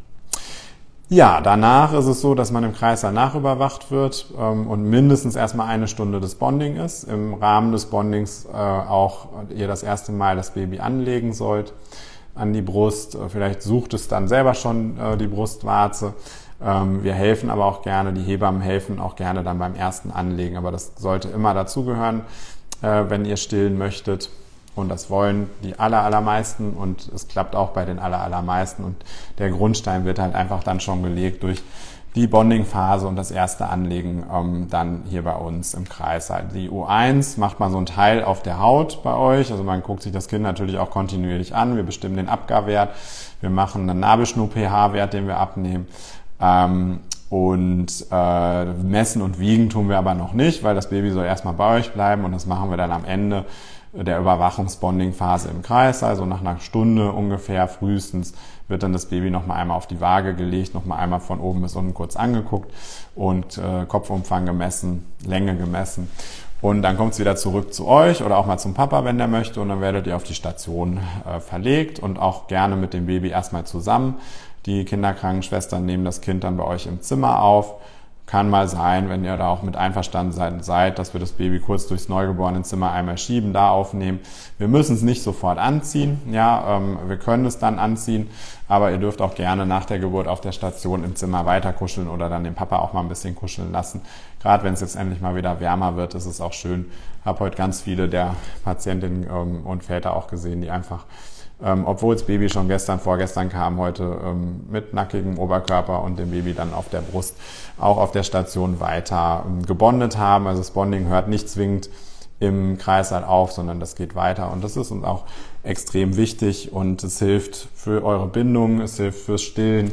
Ja, danach ist es so, dass man im Kreißsaal nachüberwacht wird ähm, und mindestens erstmal eine Stunde des Bonding ist. Im Rahmen des Bondings äh, auch ihr das erste Mal das Baby anlegen sollt an die Brust. Vielleicht sucht es dann selber schon äh, die Brustwarze. Ähm, wir helfen aber auch gerne, die Hebammen helfen auch gerne dann beim ersten Anlegen. Aber das sollte immer dazugehören, äh, wenn ihr stillen möchtet. Und das wollen die aller, allermeisten und es klappt auch bei den aller, allermeisten. Und der Grundstein wird halt einfach dann schon gelegt durch die Bonding-Phase und das erste Anlegen ähm, dann hier bei uns im Kreißsaal. Die U eins macht man so ein Teil auf der Haut bei euch. Also man guckt sich das Kind natürlich auch kontinuierlich an. Wir bestimmen den Abgarwert. Wir machen einen Nabelschnur-pH-Wert, den wir abnehmen. Ähm, und äh, messen und wiegen tun wir aber noch nicht, weil das Baby soll erstmal bei euch bleiben und das machen wir dann am Ende der Überwachungs-Bonding-Phase im Kreis, also nach einer Stunde ungefähr frühestens wird dann das Baby nochmal einmal auf die Waage gelegt, nochmal einmal von oben bis unten kurz angeguckt und äh, Kopfumfang gemessen, Länge gemessen. Und dann kommt es wieder zurück zu euch oder auch mal zum Papa, wenn der möchte, und dann werdet ihr auf die Station äh, verlegt und auch gerne mit dem Baby erstmal zusammen. Die Kinderkrankenschwestern nehmen das Kind dann bei euch im Zimmer auf. Kann mal sein, wenn ihr da auch mit einverstanden seid, dass wir das Baby kurz durchs Neugeborenen-Zimmer einmal schieben, da aufnehmen. Wir müssen es nicht sofort anziehen, ja, ähm, wir können es dann anziehen, aber ihr dürft auch gerne nach der Geburt auf der Station im Zimmer weiter kuscheln oder dann den Papa auch mal ein bisschen kuscheln lassen. Gerade wenn es jetzt endlich mal wieder wärmer wird, ist es auch schön. Ich habe heute ganz viele der Patientinnen ähm, und Väter auch gesehen, die einfach Ähm, obwohl das Baby schon gestern, vorgestern kam, heute ähm, mit nackigem Oberkörper und dem Baby dann auf der Brust auch auf der Station weiter ähm, gebondet haben. Also das Bonding hört nicht zwingend im Kreißsaal auf, sondern das geht weiter. Und das ist uns auch extrem wichtig und es hilft für eure Bindung, es hilft fürs Stillen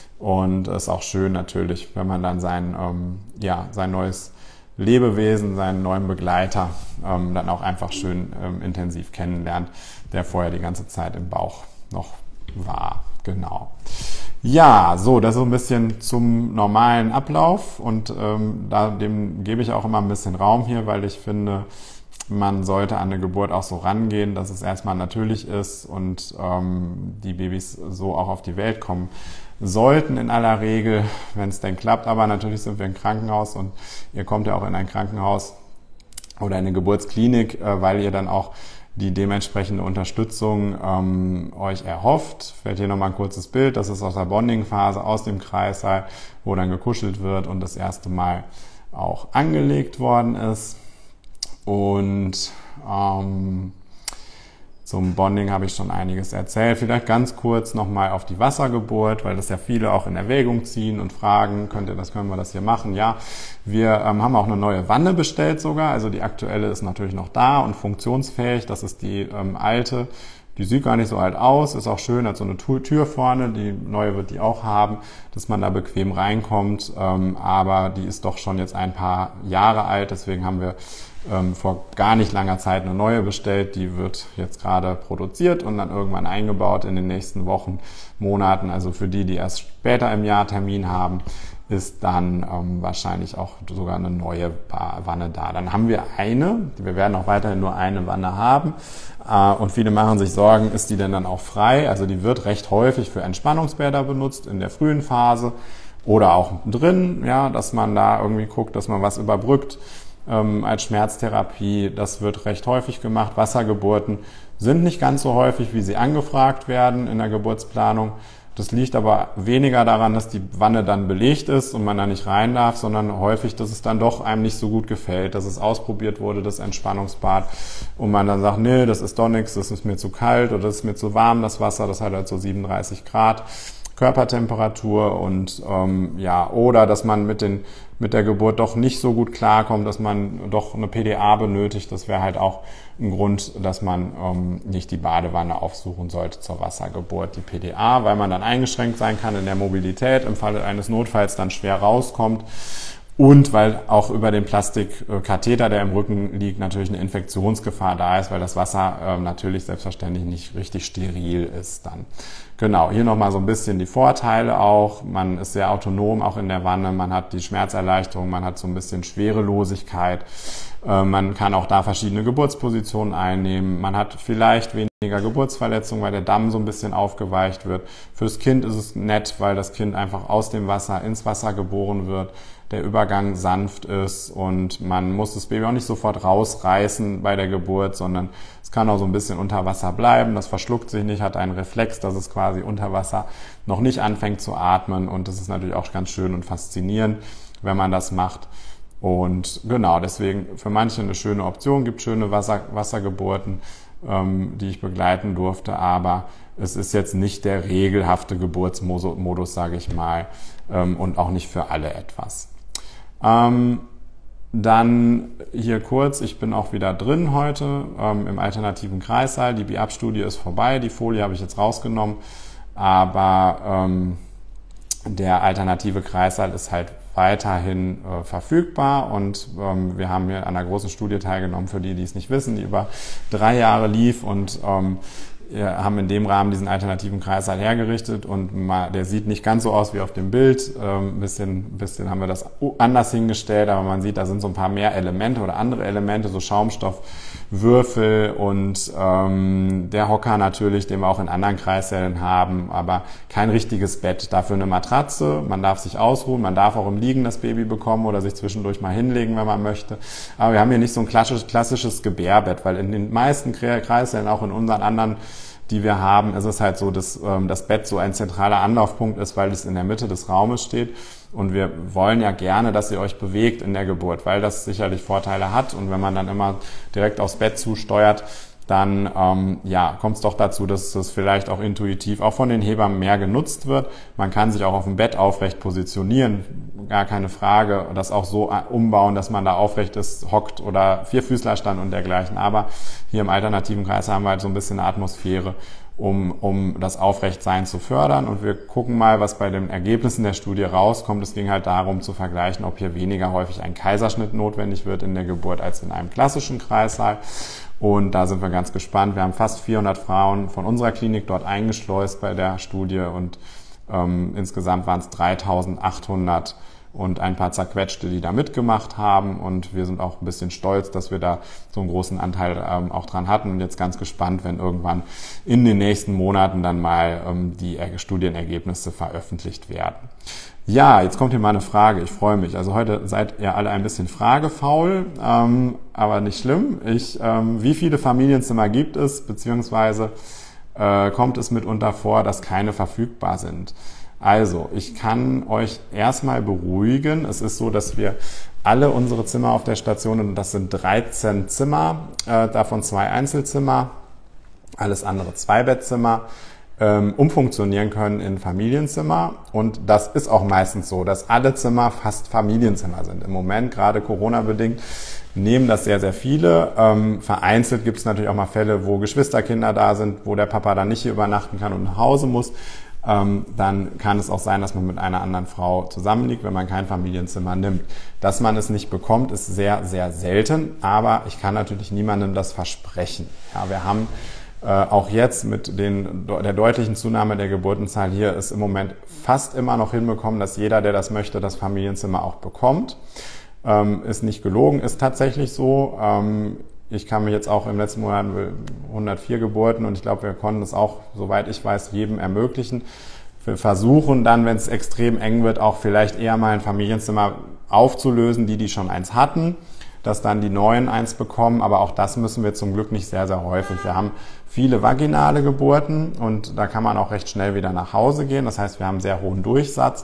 und es ist auch schön natürlich, wenn man dann sein, ähm, ja, sein neues Lebewesen, seinen neuen Begleiter ähm, dann auch einfach schön ähm, intensiv kennenlernt, der vorher die ganze Zeit im Bauch noch war. Genau. Ja, so, das ist so ein bisschen zum normalen Ablauf und ähm, da, dem gebe ich auch immer ein bisschen Raum hier, weil ich finde, man sollte an eine Geburt auch so rangehen, dass es erstmal natürlich ist und ähm, die Babys so auch auf die Welt kommen sollten in aller Regel, wenn es denn klappt. Aber natürlich sind wir im Krankenhaus und ihr kommt ja auch in ein Krankenhaus oder in eine Geburtsklinik, äh, weil ihr dann auch die dementsprechende Unterstützung ähm, euch erhofft. Fällt hier nochmal ein kurzes Bild. Das ist aus der Bonding-Phase, aus dem Kreißsaal, wo dann gekuschelt wird und das erste Mal auch angelegt worden ist. Und ähm, zum Bonding habe ich schon einiges erzählt. Vielleicht ganz kurz nochmal auf die Wassergeburt, weil das ja viele auch in Erwägung ziehen und fragen, könnt ihr das, können wir das hier machen? Ja, wir ähm, haben auch eine neue Wanne bestellt sogar. Also die aktuelle ist natürlich noch da und funktionsfähig. Das ist die ähm, alte. Die sieht gar nicht so alt aus, ist auch schön, hat so eine Tür vorne. Die neue wird die auch haben, dass man da bequem reinkommt. Ähm, aber die ist doch schon jetzt ein paar Jahre alt, deswegen haben wir Ähm, vor gar nicht langer Zeit eine neue bestellt. Die wird jetzt gerade produziert und dann irgendwann eingebaut in den nächsten Wochen, Monaten. Also für die, die erst später im Jahr Termin haben, ist dann ähm, wahrscheinlich auch sogar eine neue Wanne da. Dann haben wir eine, wir werden auch weiterhin nur eine Wanne haben äh, und viele machen sich Sorgen, ist die denn dann auch frei? Also die wird recht häufig für Entspannungsbäder benutzt in der frühen Phase oder auch drin, ja, dass man da irgendwie guckt, dass man was überbrückt. Ähm, als Schmerztherapie, das wird recht häufig gemacht. Wassergeburten sind nicht ganz so häufig, wie sie angefragt werden in der Geburtsplanung. Das liegt aber weniger daran, dass die Wanne dann belegt ist und man da nicht rein darf, sondern häufig, dass es dann doch einem nicht so gut gefällt, dass es ausprobiert wurde, das Entspannungsbad, und man dann sagt, nee, das ist doch nichts, das ist mir zu kalt oder das ist mir zu warm, das Wasser, das hat halt so siebenunddreißig Grad. Körpertemperatur und ähm, ja, oder dass man mit den mit der Geburt doch nicht so gut klarkommt, dass man doch eine P D A benötigt. Das wäre halt auch ein Grund, dass man ähm, nicht die Badewanne aufsuchen sollte zur Wassergeburt, die P D A, weil man dann eingeschränkt sein kann in der Mobilität, im Falle eines Notfalls dann schwer rauskommt. Und weil auch über den Plastikkatheter, der im Rücken liegt, natürlich eine Infektionsgefahr da ist, weil das Wasser äh, natürlich selbstverständlich nicht richtig steril ist dann. Genau, hier nochmal so ein bisschen die Vorteile auch. Man ist sehr autonom auch in der Wanne, man hat die Schmerzerleichterung, man hat so ein bisschen Schwerelosigkeit. Äh, man kann auch da verschiedene Geburtspositionen einnehmen. Man hat vielleicht weniger Geburtsverletzungen, weil der Damm so ein bisschen aufgeweicht wird. Fürs Kind ist es nett, weil das Kind einfach aus dem Wasser ins Wasser geboren wird. Der Übergang sanft ist und man muss das Baby auch nicht sofort rausreißen bei der Geburt, sondern es kann auch so ein bisschen unter Wasser bleiben. Das verschluckt sich nicht, hat einen Reflex, dass es quasi unter Wasser noch nicht anfängt zu atmen und das ist natürlich auch ganz schön und faszinierend, wenn man das macht. Und genau, deswegen für manche eine schöne Option, gibt schöne Wasser, Wassergeburten, ähm, die ich begleiten durfte, aber es ist jetzt nicht der regelhafte Geburtsmodus, sage ich mal, ähm, und auch nicht für alle etwas. Ähm, dann hier kurz, ich bin auch wieder drin heute ähm, im alternativen Kreissaal. Die B I A P-Studie ist vorbei, die Folie habe ich jetzt rausgenommen, aber ähm, der alternative Kreissaal ist halt weiterhin äh, verfügbar und ähm, wir haben hier an einer großen Studie teilgenommen, für die, die es nicht wissen, die über drei Jahre lief und ähm, wir haben in dem Rahmen diesen alternativen Kreissaal hergerichtet und mal, der sieht nicht ganz so aus wie auf dem Bild. Ähm, ein bisschen, ein bisschen haben wir das anders hingestellt, aber man sieht, da sind so ein paar mehr Elemente oder andere Elemente, so Schaumstoffwürfel und ähm, der Hocker natürlich, den wir auch in anderen Kreissälen haben, aber kein richtiges Bett. Dafür eine Matratze, man darf sich ausruhen, man darf auch im Liegen das Baby bekommen oder sich zwischendurch mal hinlegen, wenn man möchte. Aber wir haben hier nicht so ein klassisches, klassisches Gebärbett, weil in den meisten Kreissälen, auch in unseren anderen die wir haben, ist es halt so, dass ähm, das Bett so ein zentraler Anlaufpunkt ist, weil es in der Mitte des Raumes steht. Und wir wollen ja gerne, dass ihr euch bewegt in der Geburt, weil das sicherlich Vorteile hat. Und wenn man dann immer direkt aufs Bett zusteuert, dann ähm, ja, kommt es doch dazu, dass das vielleicht auch intuitiv auch von den Hebammen mehr genutzt wird. Man kann sich auch auf dem Bett aufrecht positionieren, gar keine Frage. Das auch so umbauen, dass man da aufrecht ist, hockt oder Vierfüßlerstand und dergleichen. Aber hier im alternativen Kreis haben wir halt so ein bisschen eine Atmosphäre, um, um das Aufrechtsein zu fördern. Und wir gucken mal, was bei den Ergebnissen der Studie rauskommt. Es ging halt darum zu vergleichen, ob hier weniger häufig ein Kaiserschnitt notwendig wird in der Geburt als in einem klassischen Kreissaal. Und da sind wir ganz gespannt. Wir haben fast vierhundert Frauen von unserer Klinik dort eingeschleust bei der Studie und ähm, insgesamt waren es dreitausendachthundert und ein paar zerquetschte, die da mitgemacht haben. Und wir sind auch ein bisschen stolz, dass wir da so einen großen Anteil ähm, auch dran hatten und jetzt ganz gespannt, wenn irgendwann in den nächsten Monaten dann mal ähm, die Studienergebnisse veröffentlicht werden. Ja, jetzt kommt hier mal eine Frage. Ich freue mich. Also heute seid ihr alle ein bisschen fragefaul, ähm, aber nicht schlimm. Ich, ähm, wie viele Familienzimmer gibt es, beziehungsweise äh, kommt es mitunter vor, dass keine verfügbar sind? Also, ich kann euch erstmal beruhigen. Es ist so, dass wir alle unsere Zimmer auf der Station, und das sind dreizehn Zimmer, äh, davon zwei Einzelzimmer, alles andere Zweibettzimmer, ähm, umfunktionieren können in Familienzimmer. Und das ist auch meistens so, dass alle Zimmer fast Familienzimmer sind. Im Moment, gerade Corona-bedingt, nehmen das sehr, sehr viele. Ähm, vereinzelt gibt es natürlich auch mal Fälle, wo Geschwisterkinder da sind, wo der Papa dann nicht hier übernachten kann und nach Hause muss. Ähm, dann kann es auch sein, dass man mit einer anderen Frau zusammenliegt, wenn man kein Familienzimmer nimmt. Dass man es nicht bekommt, ist sehr, sehr selten, aber ich kann natürlich niemandem das versprechen. Ja, wir haben äh, auch jetzt mit den, der deutlichen Zunahme der Geburtenzahl hier ist im Moment fast immer noch hinbekommen, dass jeder, der das möchte, das Familienzimmer auch bekommt. Ähm, ist nicht gelogen, ist tatsächlich so. Ähm, Ich kann mich jetzt auch im letzten Monat hundertvier Geburten und ich glaube, wir konnten es auch, soweit ich weiß, jedem ermöglichen. Wir versuchen dann, wenn es extrem eng wird, auch vielleicht eher mal ein Familienzimmer aufzulösen, die, die schon eins hatten, dass dann die Neuen eins bekommen. Aber auch das müssen wir zum Glück nicht sehr, sehr häufig. Wir haben viele vaginale Geburten und da kann man auch recht schnell wieder nach Hause gehen. Das heißt, wir haben sehr hohen Durchsatz.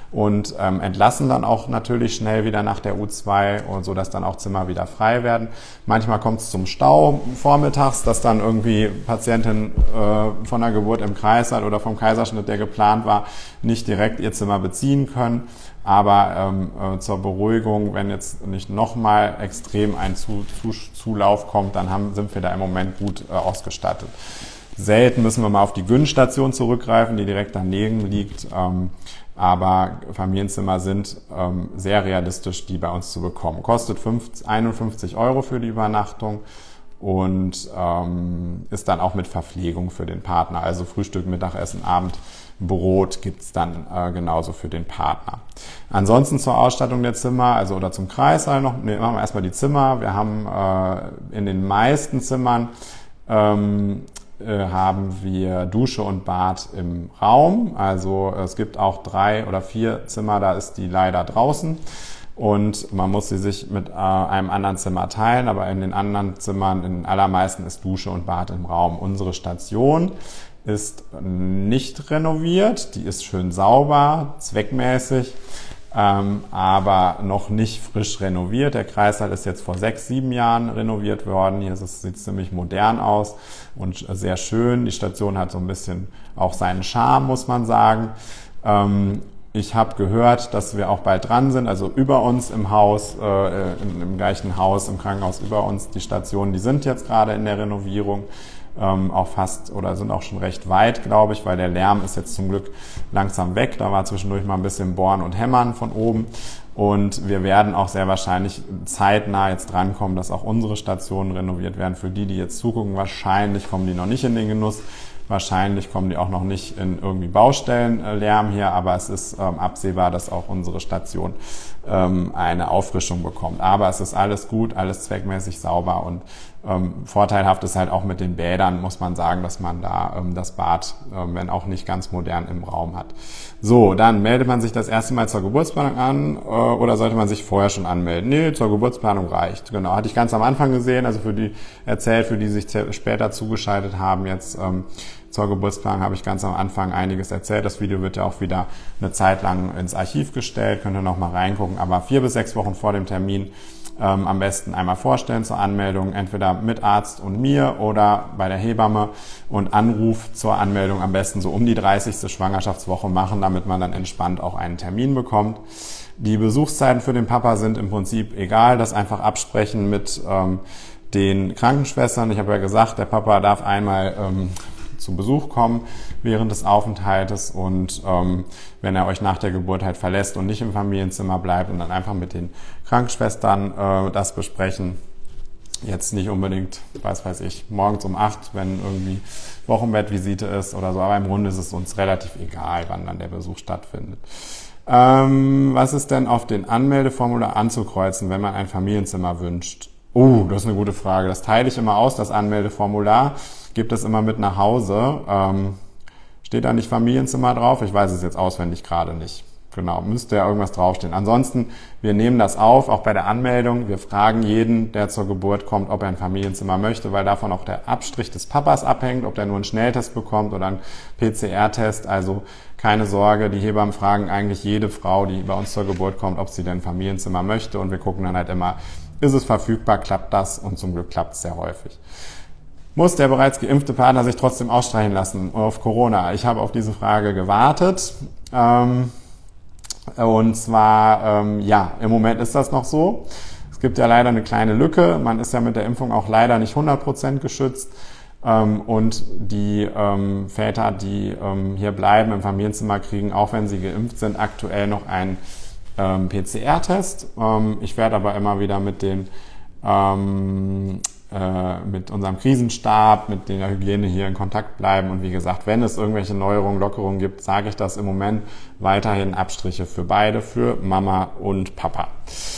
und ähm, entlassen dann auch natürlich schnell wieder nach der U zwei, und so dass dann auch Zimmer wieder frei werden. Manchmal kommt es zum Stau vormittags, dass dann irgendwie Patientin äh, von der Geburt im Kreißsaal oder vom Kaiserschnitt, der geplant war, nicht direkt ihr Zimmer beziehen können. Aber ähm, äh, zur Beruhigung, wenn jetzt nicht nochmal extrem ein Zu Zu Zulauf kommt, dann haben, sind wir da im Moment gut äh, ausgestattet. Selten müssen wir mal auf die Gyn-Station zurückgreifen, die direkt daneben liegt. Ähm, aber Familienzimmer sind ähm, sehr realistisch, die bei uns zu bekommen. Kostet einundfünfzig Euro für die Übernachtung und ähm, ist dann auch mit Verpflegung für den Partner. Also Frühstück, Mittagessen, Abend. Brot gibt's dann äh, genauso für den Partner. Ansonsten zur Ausstattung der Zimmer, also oder zum Kreißsaal noch, ne, machen wir erstmal die Zimmer. Wir haben äh, in den meisten Zimmern ähm, äh, haben wir Dusche und Bad im Raum. Also es gibt auch drei oder vier Zimmer, da ist die leider draußen. Und man muss sie sich mit äh, einem anderen Zimmer teilen, aber in den anderen Zimmern, in den allermeisten, ist Dusche und Bad im Raum. Unsere Station ist nicht renoviert, die ist schön sauber, zweckmäßig, ähm, aber noch nicht frisch renoviert. Der Kreißsaal ist jetzt vor sechs, sieben Jahren renoviert worden. Hier sieht es ziemlich modern aus und sehr schön. Die Station hat so ein bisschen auch seinen Charme, muss man sagen. Ähm, ich habe gehört, dass wir auch bald dran sind, also über uns im Haus, äh, im, im gleichen Haus, im Krankenhaus über uns, die Stationen, die sind jetzt gerade in der Renovierung. Ähm, auch fast oder sind auch schon recht weit, glaube ich, weil der Lärm ist jetzt zum Glück langsam weg. Da war zwischendurch mal ein bisschen Bohren und Hämmern von oben. Und wir werden auch sehr wahrscheinlich zeitnah jetzt drankommen, dass auch unsere Stationen renoviert werden. Für die, die jetzt zugucken, wahrscheinlich kommen die noch nicht in den Genuss. Wahrscheinlich kommen die auch noch nicht in irgendwie Baustellenlärm hier, aber es ist ähm, absehbar, dass auch unsere Station ähm, eine Auffrischung bekommt. Aber es ist alles gut, alles zweckmäßig sauber und ähm, vorteilhaft ist halt auch mit den Bädern, muss man sagen, dass man da ähm, das Bad, ähm, wenn auch nicht ganz modern, im Raum hat. So, dann meldet man sich das erste Mal zur Geburtsplanung an äh, oder sollte man sich vorher schon anmelden? Nee, zur Geburtsplanung reicht. Genau, hatte ich ganz am Anfang gesehen, also für die erzählt, für die sich später zugeschaltet haben jetzt. Ähm, Zur Geburtsplanung habe ich ganz am Anfang einiges erzählt. Das Video wird ja auch wieder eine Zeit lang ins Archiv gestellt, könnt ihr noch mal reingucken. Aber vier bis sechs Wochen vor dem Termin ähm, am besten einmal vorstellen zur Anmeldung, entweder mit Arzt und mir oder bei der Hebamme, und Anruf zur Anmeldung am besten so um die dreißigste Schwangerschaftswoche machen, damit man dann entspannt auch einen Termin bekommt. Die Besuchszeiten für den Papa sind im Prinzip egal, das einfach absprechen mit ähm, den Krankenschwestern. Ich habe ja gesagt, der Papa darf einmal ähm, zu Besuch kommen während des Aufenthaltes, und ähm, wenn er euch nach der Geburt halt verlässt und nicht im Familienzimmer bleibt, und dann einfach mit den Krankenschwestern äh, das besprechen. Jetzt nicht unbedingt, was weiß ich, morgens um acht, wenn irgendwie Wochenbettvisite ist oder so, aber im Grunde ist es uns relativ egal, wann dann der Besuch stattfindet. Ähm, was ist denn auf den Anmeldeformular anzukreuzen, wenn man ein Familienzimmer wünscht? Oh, das ist eine gute Frage. Das teile ich immer aus, das Anmeldeformular. Gibt es immer mit nach Hause. Ähm, steht da nicht Familienzimmer drauf? Ich weiß es jetzt auswendig gerade nicht. Genau, müsste ja irgendwas draufstehen. Ansonsten, wir nehmen das auf, auch bei der Anmeldung. Wir fragen jeden, der zur Geburt kommt, ob er ein Familienzimmer möchte, weil davon auch der Abstrich des Papas abhängt, ob der nur einen Schnelltest bekommt oder einen P C R-Test. Also keine Sorge, die Hebammen fragen eigentlich jede Frau, die bei uns zur Geburt kommt, ob sie denn ein Familienzimmer möchte. Und wir gucken dann halt immer, ist es verfügbar, klappt das? Und zum Glück klappt es sehr häufig. Muss der bereits geimpfte Partner sich trotzdem ausstreichen lassen auf Corona? Ich habe auf diese Frage gewartet. Ähm, und zwar, ähm, ja, im Moment ist das noch so. Es gibt ja leider eine kleine Lücke. Man ist ja mit der Impfung auch leider nicht hundert Prozent geschützt. Ähm, und die ähm, Väter, die ähm, hier bleiben im Familienzimmer, kriegen, auch wenn sie geimpft sind, aktuell noch einen ähm, P C R-Test. Ähm, ich werde aber immer wieder mit den ähm, mit unserem Krisenstab, mit der Hygiene hier in Kontakt bleiben. Und wie gesagt, wenn es irgendwelche Neuerungen, Lockerungen gibt, sage ich das im Moment weiterhin Abstriche für beide, für Mama und Papa.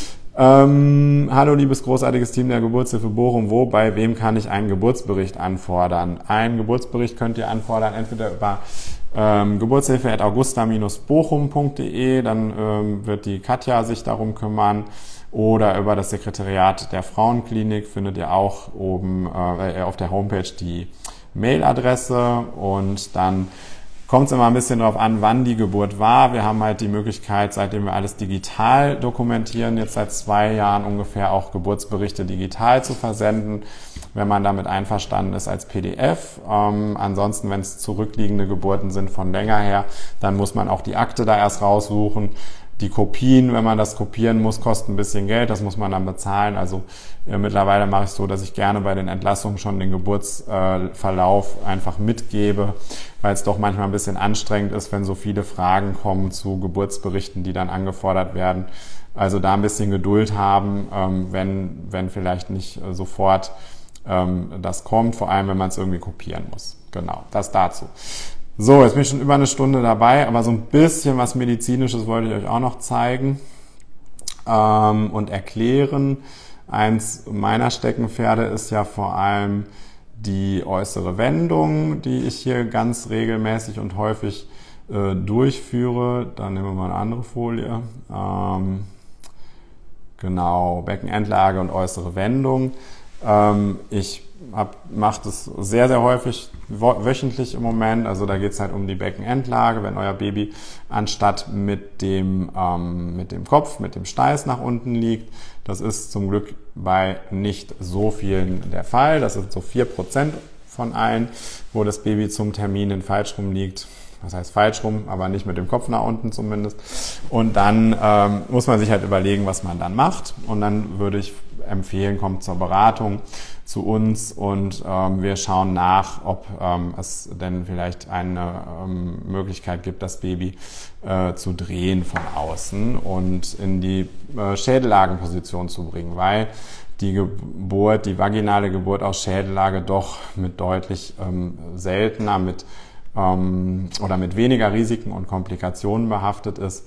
Ähm, hallo liebes großartiges Team der Geburtshilfe Bochum, wo, bei wem kann ich einen Geburtsbericht anfordern? Einen Geburtsbericht könnt ihr anfordern, entweder über ähm, geburtshilfe at augusta dash bochum punkt de, dann ähm, wird die Katja sich darum kümmern, oder über das Sekretariat der Frauenklinik findet ihr auch oben äh, auf der Homepage die Mailadresse, und dann kommt es immer ein bisschen darauf an, wann die Geburt war. Wir haben halt die Möglichkeit, seitdem wir alles digital dokumentieren, jetzt seit zwei Jahren ungefähr auch Geburtsberichte digital zu versenden, wenn man damit einverstanden ist als P D F. Ähm, ansonsten, wenn es zurückliegende Geburten sind von länger her, dann muss man auch die Akte da erst raussuchen. Die Kopien, wenn man das kopieren muss, kosten ein bisschen Geld, das muss man dann bezahlen. Also äh, mittlerweile mache ich es so, dass ich gerne bei den Entlassungen schon den Geburtsverlauf äh, einfach mitgebe, weil es doch manchmal ein bisschen anstrengend ist, wenn so viele Fragen kommen zu Geburtsberichten, die dann angefordert werden. Also da ein bisschen Geduld haben, ähm, wenn, wenn vielleicht nicht äh, sofort ähm, das kommt, vor allem wenn man es irgendwie kopieren muss. Genau, das dazu. So, jetzt bin ich schon über eine Stunde dabei, aber so ein bisschen was Medizinisches wollte ich euch auch noch zeigen ähm, und erklären. Eins meiner Steckenpferde ist ja vor allem die äußere Wendung, die ich hier ganz regelmäßig und häufig äh, durchführe. Dann nehmen wir mal eine andere Folie. Ähm, genau, Beckenendlage und äußere Wendung. Ähm, ich mache das sehr, sehr häufig, wöchentlich im Moment. Also da geht es halt um die Beckenendlage, wenn euer Baby anstatt mit dem, ähm, mit dem Kopf, mit dem Steiß nach unten liegt. Das ist zum Glück bei nicht so vielen der Fall. Das sind so vier Prozent von allen, wo das Baby zum Termin in falsch rum liegt. Was heißt falsch rum, aber nicht mit dem Kopf nach unten zumindest. Und dann ähm, muss man sich halt überlegen, was man dann macht. Und dann würde ich empfehlen, kommt zur Beratung zu uns und ähm, wir schauen nach, ob ähm, es denn vielleicht eine ähm, Möglichkeit gibt, das Baby äh, zu drehen von außen und in die äh, Schädellagenposition zu bringen, weil die Geburt, die vaginale Geburt aus Schädellage doch mit deutlich ähm, seltener mit ähm, oder mit weniger Risiken und Komplikationen behaftet ist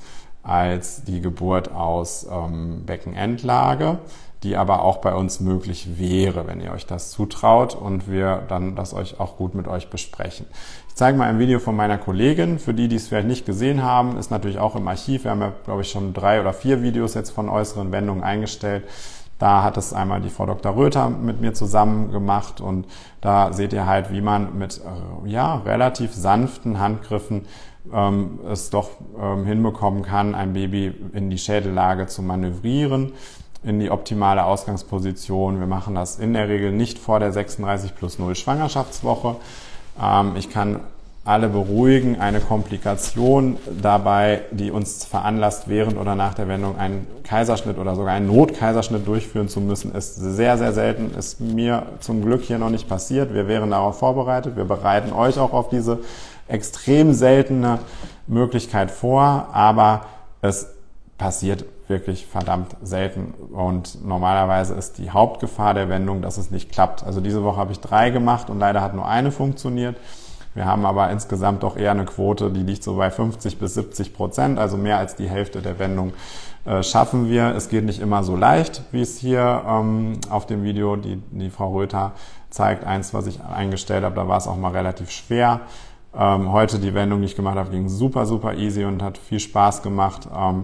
als die Geburt aus ähm, Beckenendlage, die aber auch bei uns möglich wäre, wenn ihr euch das zutraut und wir dann das euch auch gut mit euch besprechen. Ich zeige mal ein Video von meiner Kollegin. Für die, die es vielleicht nicht gesehen haben, ist natürlich auch im Archiv. Wir haben ja, glaube ich, schon drei oder vier Videos jetzt von äußeren Wendungen eingestellt. Da hat es einmal die Frau Doktor Röther mit mir zusammen gemacht und da seht ihr halt, wie man mit ja, relativ sanften Handgriffen ähm, es doch ähm, hinbekommen kann, ein Baby in die Schädellage zu manövrieren, in die optimale Ausgangsposition. Wir machen das in der Regel nicht vor der sechsunddreißig plus null Schwangerschaftswoche. Ähm, ich kann alle beruhigen, eine Komplikation dabei, die uns veranlasst, während oder nach der Wendung einen Kaiserschnitt oder sogar einen Notkaiserschnitt durchführen zu müssen, ist sehr, sehr selten, ist mir zum Glück hier noch nicht passiert. Wir wären darauf vorbereitet. Wir bereiten euch auch auf diese extrem seltene Möglichkeit vor, aber es passiert wirklich verdammt selten und normalerweise ist die Hauptgefahr der Wendung, dass es nicht klappt. Also diese Woche habe ich drei gemacht und leider hat nur eine funktioniert. Wir haben aber insgesamt doch eher eine Quote, die liegt so bei fünfzig bis siebzig Prozent, also mehr als die Hälfte der Wendung äh, schaffen wir. Es geht nicht immer so leicht, wie es hier ähm, auf dem Video die, die Frau Röther zeigt. Eins, was ich eingestellt habe, da war es auch mal relativ schwer. Ähm, heute die Wendung, die ich gemacht habe, ging super, super easy und hat viel Spaß gemacht. Ähm,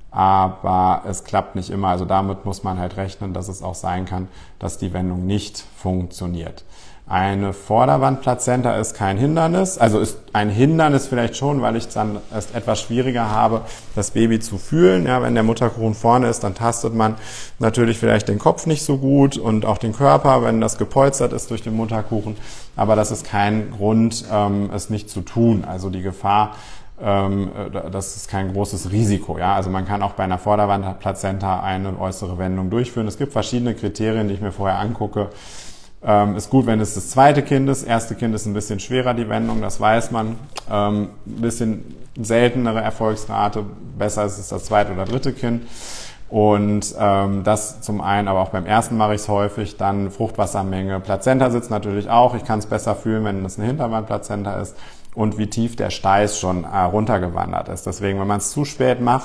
aber es klappt nicht immer. Also damit muss man halt rechnen, dass es auch sein kann, dass die Wendung nicht funktioniert. Eine Vorderwandplazenta ist kein Hindernis, also ist ein Hindernis vielleicht schon, weil ich dann es etwas schwieriger habe, das Baby zu fühlen. Ja, wenn der Mutterkuchen vorne ist, dann tastet man natürlich vielleicht den Kopf nicht so gut und auch den Körper, wenn das gepolstert ist durch den Mutterkuchen. Aber das ist kein Grund, ähm, es nicht zu tun. Also die Gefahr, ähm, das ist kein großes Risiko. Ja, also man kann auch bei einer Vorderwandplazenta eine äußere Wendung durchführen. Es gibt verschiedene Kriterien, die ich mir vorher angucke. Ähm, ist gut, wenn es das zweite Kind ist. Erste Kind ist ein bisschen schwerer, die Wendung, das weiß man. Ähm, ein bisschen seltenere Erfolgsrate, besser ist es das zweite oder dritte Kind. Und ähm, das zum einen, aber auch beim ersten mache ich es häufig. Dann Fruchtwassermenge, Plazenta sitzt natürlich auch. Ich kann es besser fühlen, wenn es eine Hinterwandplazenta ist. Und wie tief der Steiß schon äh, runtergewandert ist. Deswegen, wenn man es zu spät macht,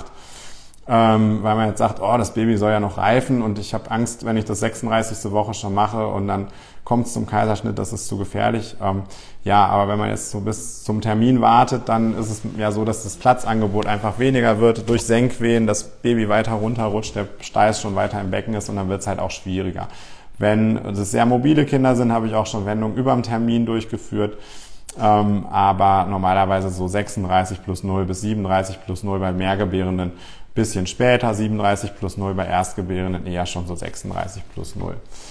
Ähm, weil man jetzt sagt, oh, das Baby soll ja noch reifen und ich habe Angst, wenn ich das sechsunddreißigste Woche schon mache und dann kommt es zum Kaiserschnitt, das ist zu gefährlich. Ähm, ja, aber wenn man jetzt so bis zum Termin wartet, dann ist es ja so, dass das Platzangebot einfach weniger wird durch Senkwehen, das Baby weiter runterrutscht, der Steiß schon weiter im Becken ist und dann wird es halt auch schwieriger. Wenn es sehr mobile Kinder sind, habe ich auch schon Wendungen über dem Termin durchgeführt. Ähm, aber normalerweise so sechsunddreißig plus null bis siebenunddreißig plus null bei Mehrgebärenden bisschen später, siebenunddreißig plus null bei Erstgebärenden eher schon so sechsunddreißig plus null.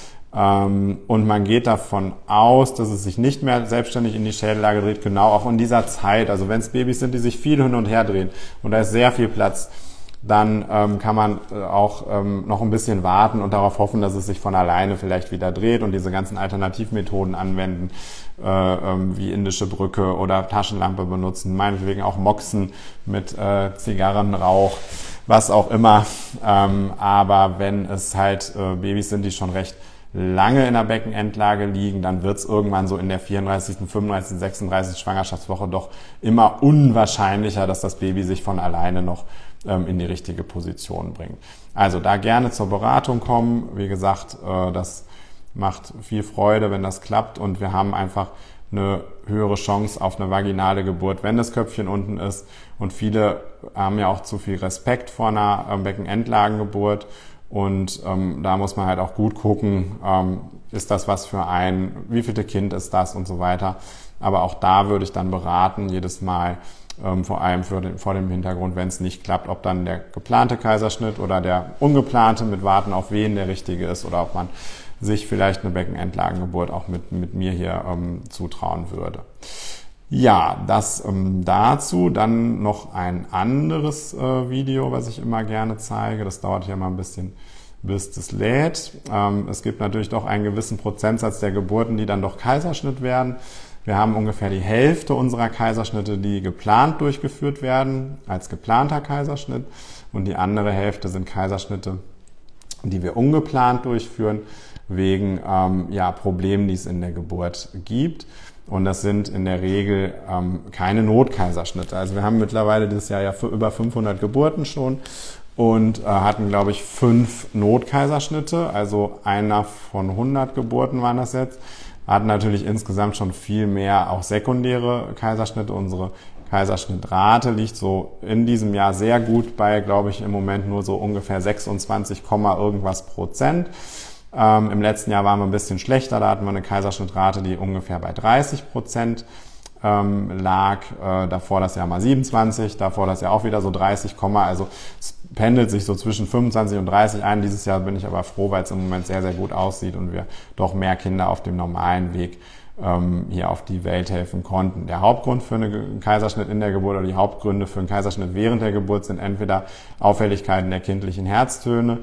Ähm, und man geht davon aus, dass es sich nicht mehr selbstständig in die Schädellage dreht, genau auch in dieser Zeit. Also wenn es Babys sind, die sich viel hin und her drehen und da ist sehr viel Platz, dann ähm, kann man äh, auch ähm, noch ein bisschen warten und darauf hoffen, dass es sich von alleine vielleicht wieder dreht und diese ganzen Alternativmethoden anwenden, äh, ähm, wie indische Brücke oder Taschenlampe benutzen, meinetwegen auch Moxen mit äh, Zigarrenrauch, was auch immer. Ähm, aber wenn es halt äh, Babys sind, die schon recht lange in der Beckenendlage liegen, dann wird es irgendwann so in der vierunddreißigsten, fünfunddreißigsten, sechsunddreißigsten Schwangerschaftswoche doch immer unwahrscheinlicher, dass das Baby sich von alleine noch ähm, in die richtige Position bringt. Also da gerne zur Beratung kommen. Wie gesagt, äh, das macht viel Freude, wenn das klappt und wir haben einfach eine höhere Chance auf eine vaginale Geburt, wenn das Köpfchen unten ist. Und viele haben ja auch zu viel Respekt vor einer äh, Beckenendlagengeburt. Und ähm, da muss man halt auch gut gucken, ähm, ist das was für ein, wie vielte Kind ist das und so weiter. Aber auch da würde ich dann beraten, jedes Mal, ähm, vor allem für den, vor dem Hintergrund, wenn es nicht klappt, ob dann der geplante Kaiserschnitt oder der ungeplante mit Warten auf Wehen der richtige ist oder ob man sich vielleicht eine Beckenendlagengeburt auch mit, mit mir hier ähm, zutrauen würde. Ja, das ähm, dazu. Dann noch ein anderes äh, Video, was ich immer gerne zeige. Das dauert hier mal ein bisschen, bis das lädt. Ähm, es gibt natürlich doch einen gewissen Prozentsatz der Geburten, die dann doch Kaiserschnitt werden. Wir haben ungefähr die Hälfte unserer Kaiserschnitte, die geplant durchgeführt werden, als geplanter Kaiserschnitt. Und die andere Hälfte sind Kaiserschnitte, die wir ungeplant durchführen, wegen ähm, ja, Problemen, die es in der Geburt gibt. Und das sind in der Regel ähm, keine Notkaiserschnitte. Also wir haben mittlerweile dieses Jahr ja für über fünfhundert Geburten schon und äh, hatten, glaube ich, fünf Notkaiserschnitte. Also einer von hundert Geburten waren das jetzt. Hatten natürlich insgesamt schon viel mehr auch sekundäre Kaiserschnitte. Unsere Kaiserschnittrate liegt so in diesem Jahr sehr gut bei, glaube ich, im Moment nur so ungefähr sechsundzwanzig, irgendwas Prozent. Ähm, Im letzten Jahr waren wir ein bisschen schlechter, da hatten wir eine Kaiserschnittrate, die ungefähr bei dreißig Prozent ähm, lag. Äh, davor das Jahr mal siebenundzwanzig, davor das Jahr auch wieder so dreißig, also es pendelt sich so zwischen fünfundzwanzig und dreißig ein. Dieses Jahr bin ich aber froh, weil es im Moment sehr, sehr gut aussieht und wir doch mehr Kinder auf dem normalen Weg ähm, hier auf die Welt helfen konnten. Der Hauptgrund für einen Kaiserschnitt in der Geburt oder die Hauptgründe für einen Kaiserschnitt während der Geburt sind entweder Auffälligkeiten der kindlichen Herztöne,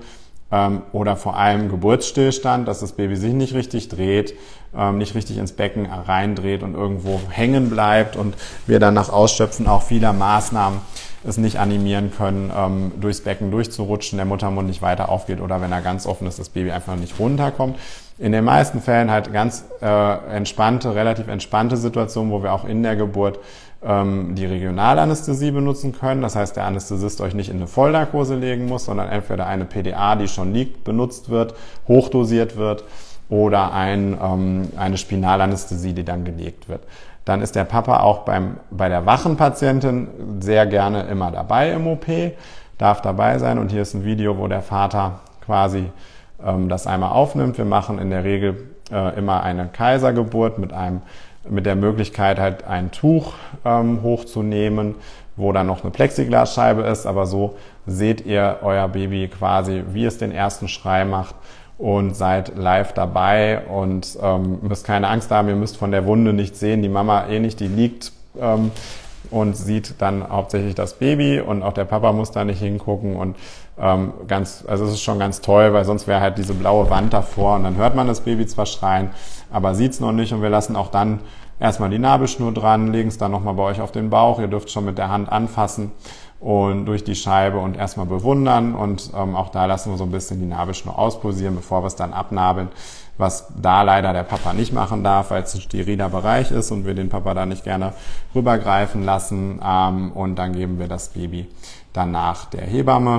oder vor allem Geburtsstillstand, dass das Baby sich nicht richtig dreht, nicht richtig ins Becken reindreht und irgendwo hängen bleibt und wir dann nach Ausschöpfen auch vieler Maßnahmen es nicht animieren können, durchs Becken durchzurutschen, der Muttermund nicht weiter aufgeht oder wenn er ganz offen ist, das Baby einfach nicht runterkommt. In den meisten Fällen halt ganz äh, entspannte, relativ entspannte Situationen, wo wir auch in der Geburt ähm, die Regionalanästhesie benutzen können. Das heißt, der Anästhesist euch nicht in eine Vollnarkose legen muss, sondern entweder eine P D A, die schon liegt, benutzt wird, hochdosiert wird oder ein, ähm, eine Spinalanästhesie, die dann gelegt wird. Dann ist der Papa auch beim, bei der wachen Patientin sehr gerne immer dabei im O P, darf dabei sein. Und hier ist ein Video, wo der Vater quasi ähm, das einmal aufnimmt. Wir machen in der Regel äh, immer eine Kaisergeburt mit einem, mit der Möglichkeit halt ein Tuch ähm, hochzunehmen, wo dann noch eine Plexiglasscheibe ist. Aber so seht ihr euer Baby quasi, wie es den ersten Schrei macht. Und seid live dabei und ähm, müsst keine Angst haben, ihr müsst von der Wunde nichts sehen, die Mama eh nicht, die liegt ähm, und sieht dann hauptsächlich das Baby und auch der Papa muss da nicht hingucken und ähm, ganz, also es ist schon ganz toll, weil sonst wäre halt diese blaue Wand davor und dann hört man das Baby zwar schreien, aber sieht's noch nicht und wir lassen auch dann erstmal die Nabelschnur dran, legen es dann nochmal bei euch auf den Bauch, ihr dürft schon mit der Hand anfassen und durch die Scheibe und erstmal bewundern und ähm, auch da lassen wir so ein bisschen die Nabelschnur auspulsieren, bevor wir es dann abnabeln, was da leider der Papa nicht machen darf, weil es ein steriler Bereich ist und wir den Papa da nicht gerne rübergreifen lassen ähm, und dann geben wir das Baby danach der Hebamme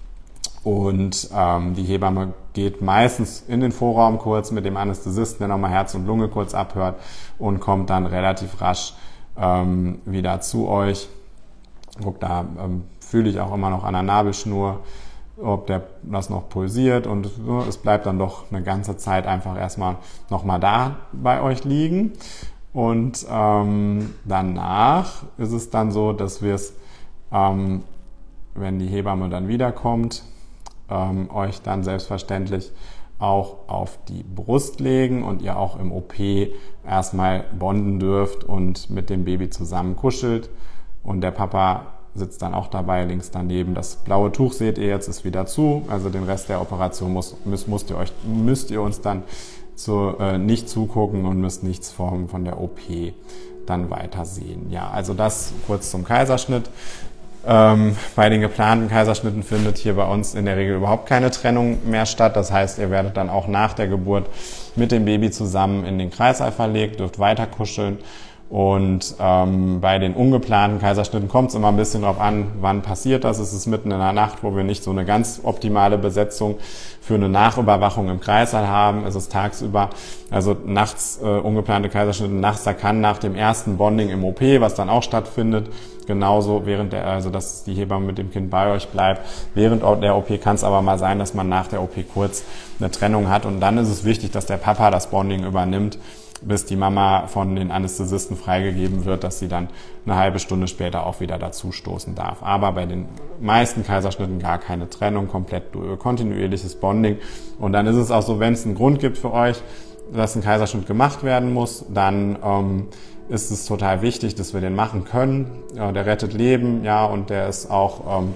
und ähm, die Hebamme geht meistens in den Vorraum kurz mit dem Anästhesisten, der nochmal Herz und Lunge kurz abhört und kommt dann relativ rasch ähm, wieder zu euch. Guck, da ähm, fühle ich auch immer noch an der Nabelschnur, ob der das noch pulsiert und so, es bleibt dann doch eine ganze Zeit einfach erstmal nochmal da bei euch liegen. Und ähm, danach ist es dann so, dass wir es, ähm, wenn die Hebamme dann wiederkommt, ähm, euch dann selbstverständlich auch auf die Brust legen und ihr auch im O P erstmal bonden dürft und mit dem Baby zusammen kuschelt. Und der Papa sitzt dann auch dabei, links daneben. Das blaue Tuch seht ihr jetzt, ist wieder zu. Also den Rest der Operation muss, müsst, müsst, ihr, euch, müsst ihr uns dann zu, äh, nicht zugucken und müsst nichts von, von der O P dann weiter sehen. Ja, also das kurz zum Kaiserschnitt. Ähm, bei den geplanten Kaiserschnitten findet hier bei uns in der Regel überhaupt keine Trennung mehr statt. Das heißt, ihr werdet dann auch nach der Geburt mit dem Baby zusammen in den Kreißsaal verlegt, dürft weiter kuscheln. Und ähm, bei den ungeplanten Kaiserschnitten kommt es immer ein bisschen drauf an, wann passiert das. Es ist mitten in der Nacht, wo wir nicht so eine ganz optimale Besetzung für eine Nachüberwachung im Kreißsaal haben. Es ist tagsüber, also nachts äh, ungeplante Kaiserschnitte nachts, da kann nach dem ersten Bonding im O P, was dann auch stattfindet, genauso während der, also dass die Hebamme mit dem Kind bei euch bleibt. Während der O P kann es aber mal sein, dass man nach der O P kurz eine Trennung hat. Und dann ist es wichtig, dass der Papa das Bonding übernimmt, bis die Mama von den Anästhesisten freigegeben wird, dass sie dann eine halbe Stunde später auch wieder dazu stoßen darf. Aber bei den meisten Kaiserschnitten gar keine Trennung, komplett kontinuierliches Bonding. Und dann ist es auch so, wenn es einen Grund gibt für euch, dass ein Kaiserschnitt gemacht werden muss, dann ähm, ist es total wichtig, dass wir den machen können. Ja, der rettet Leben, ja, und der ist auch ähm,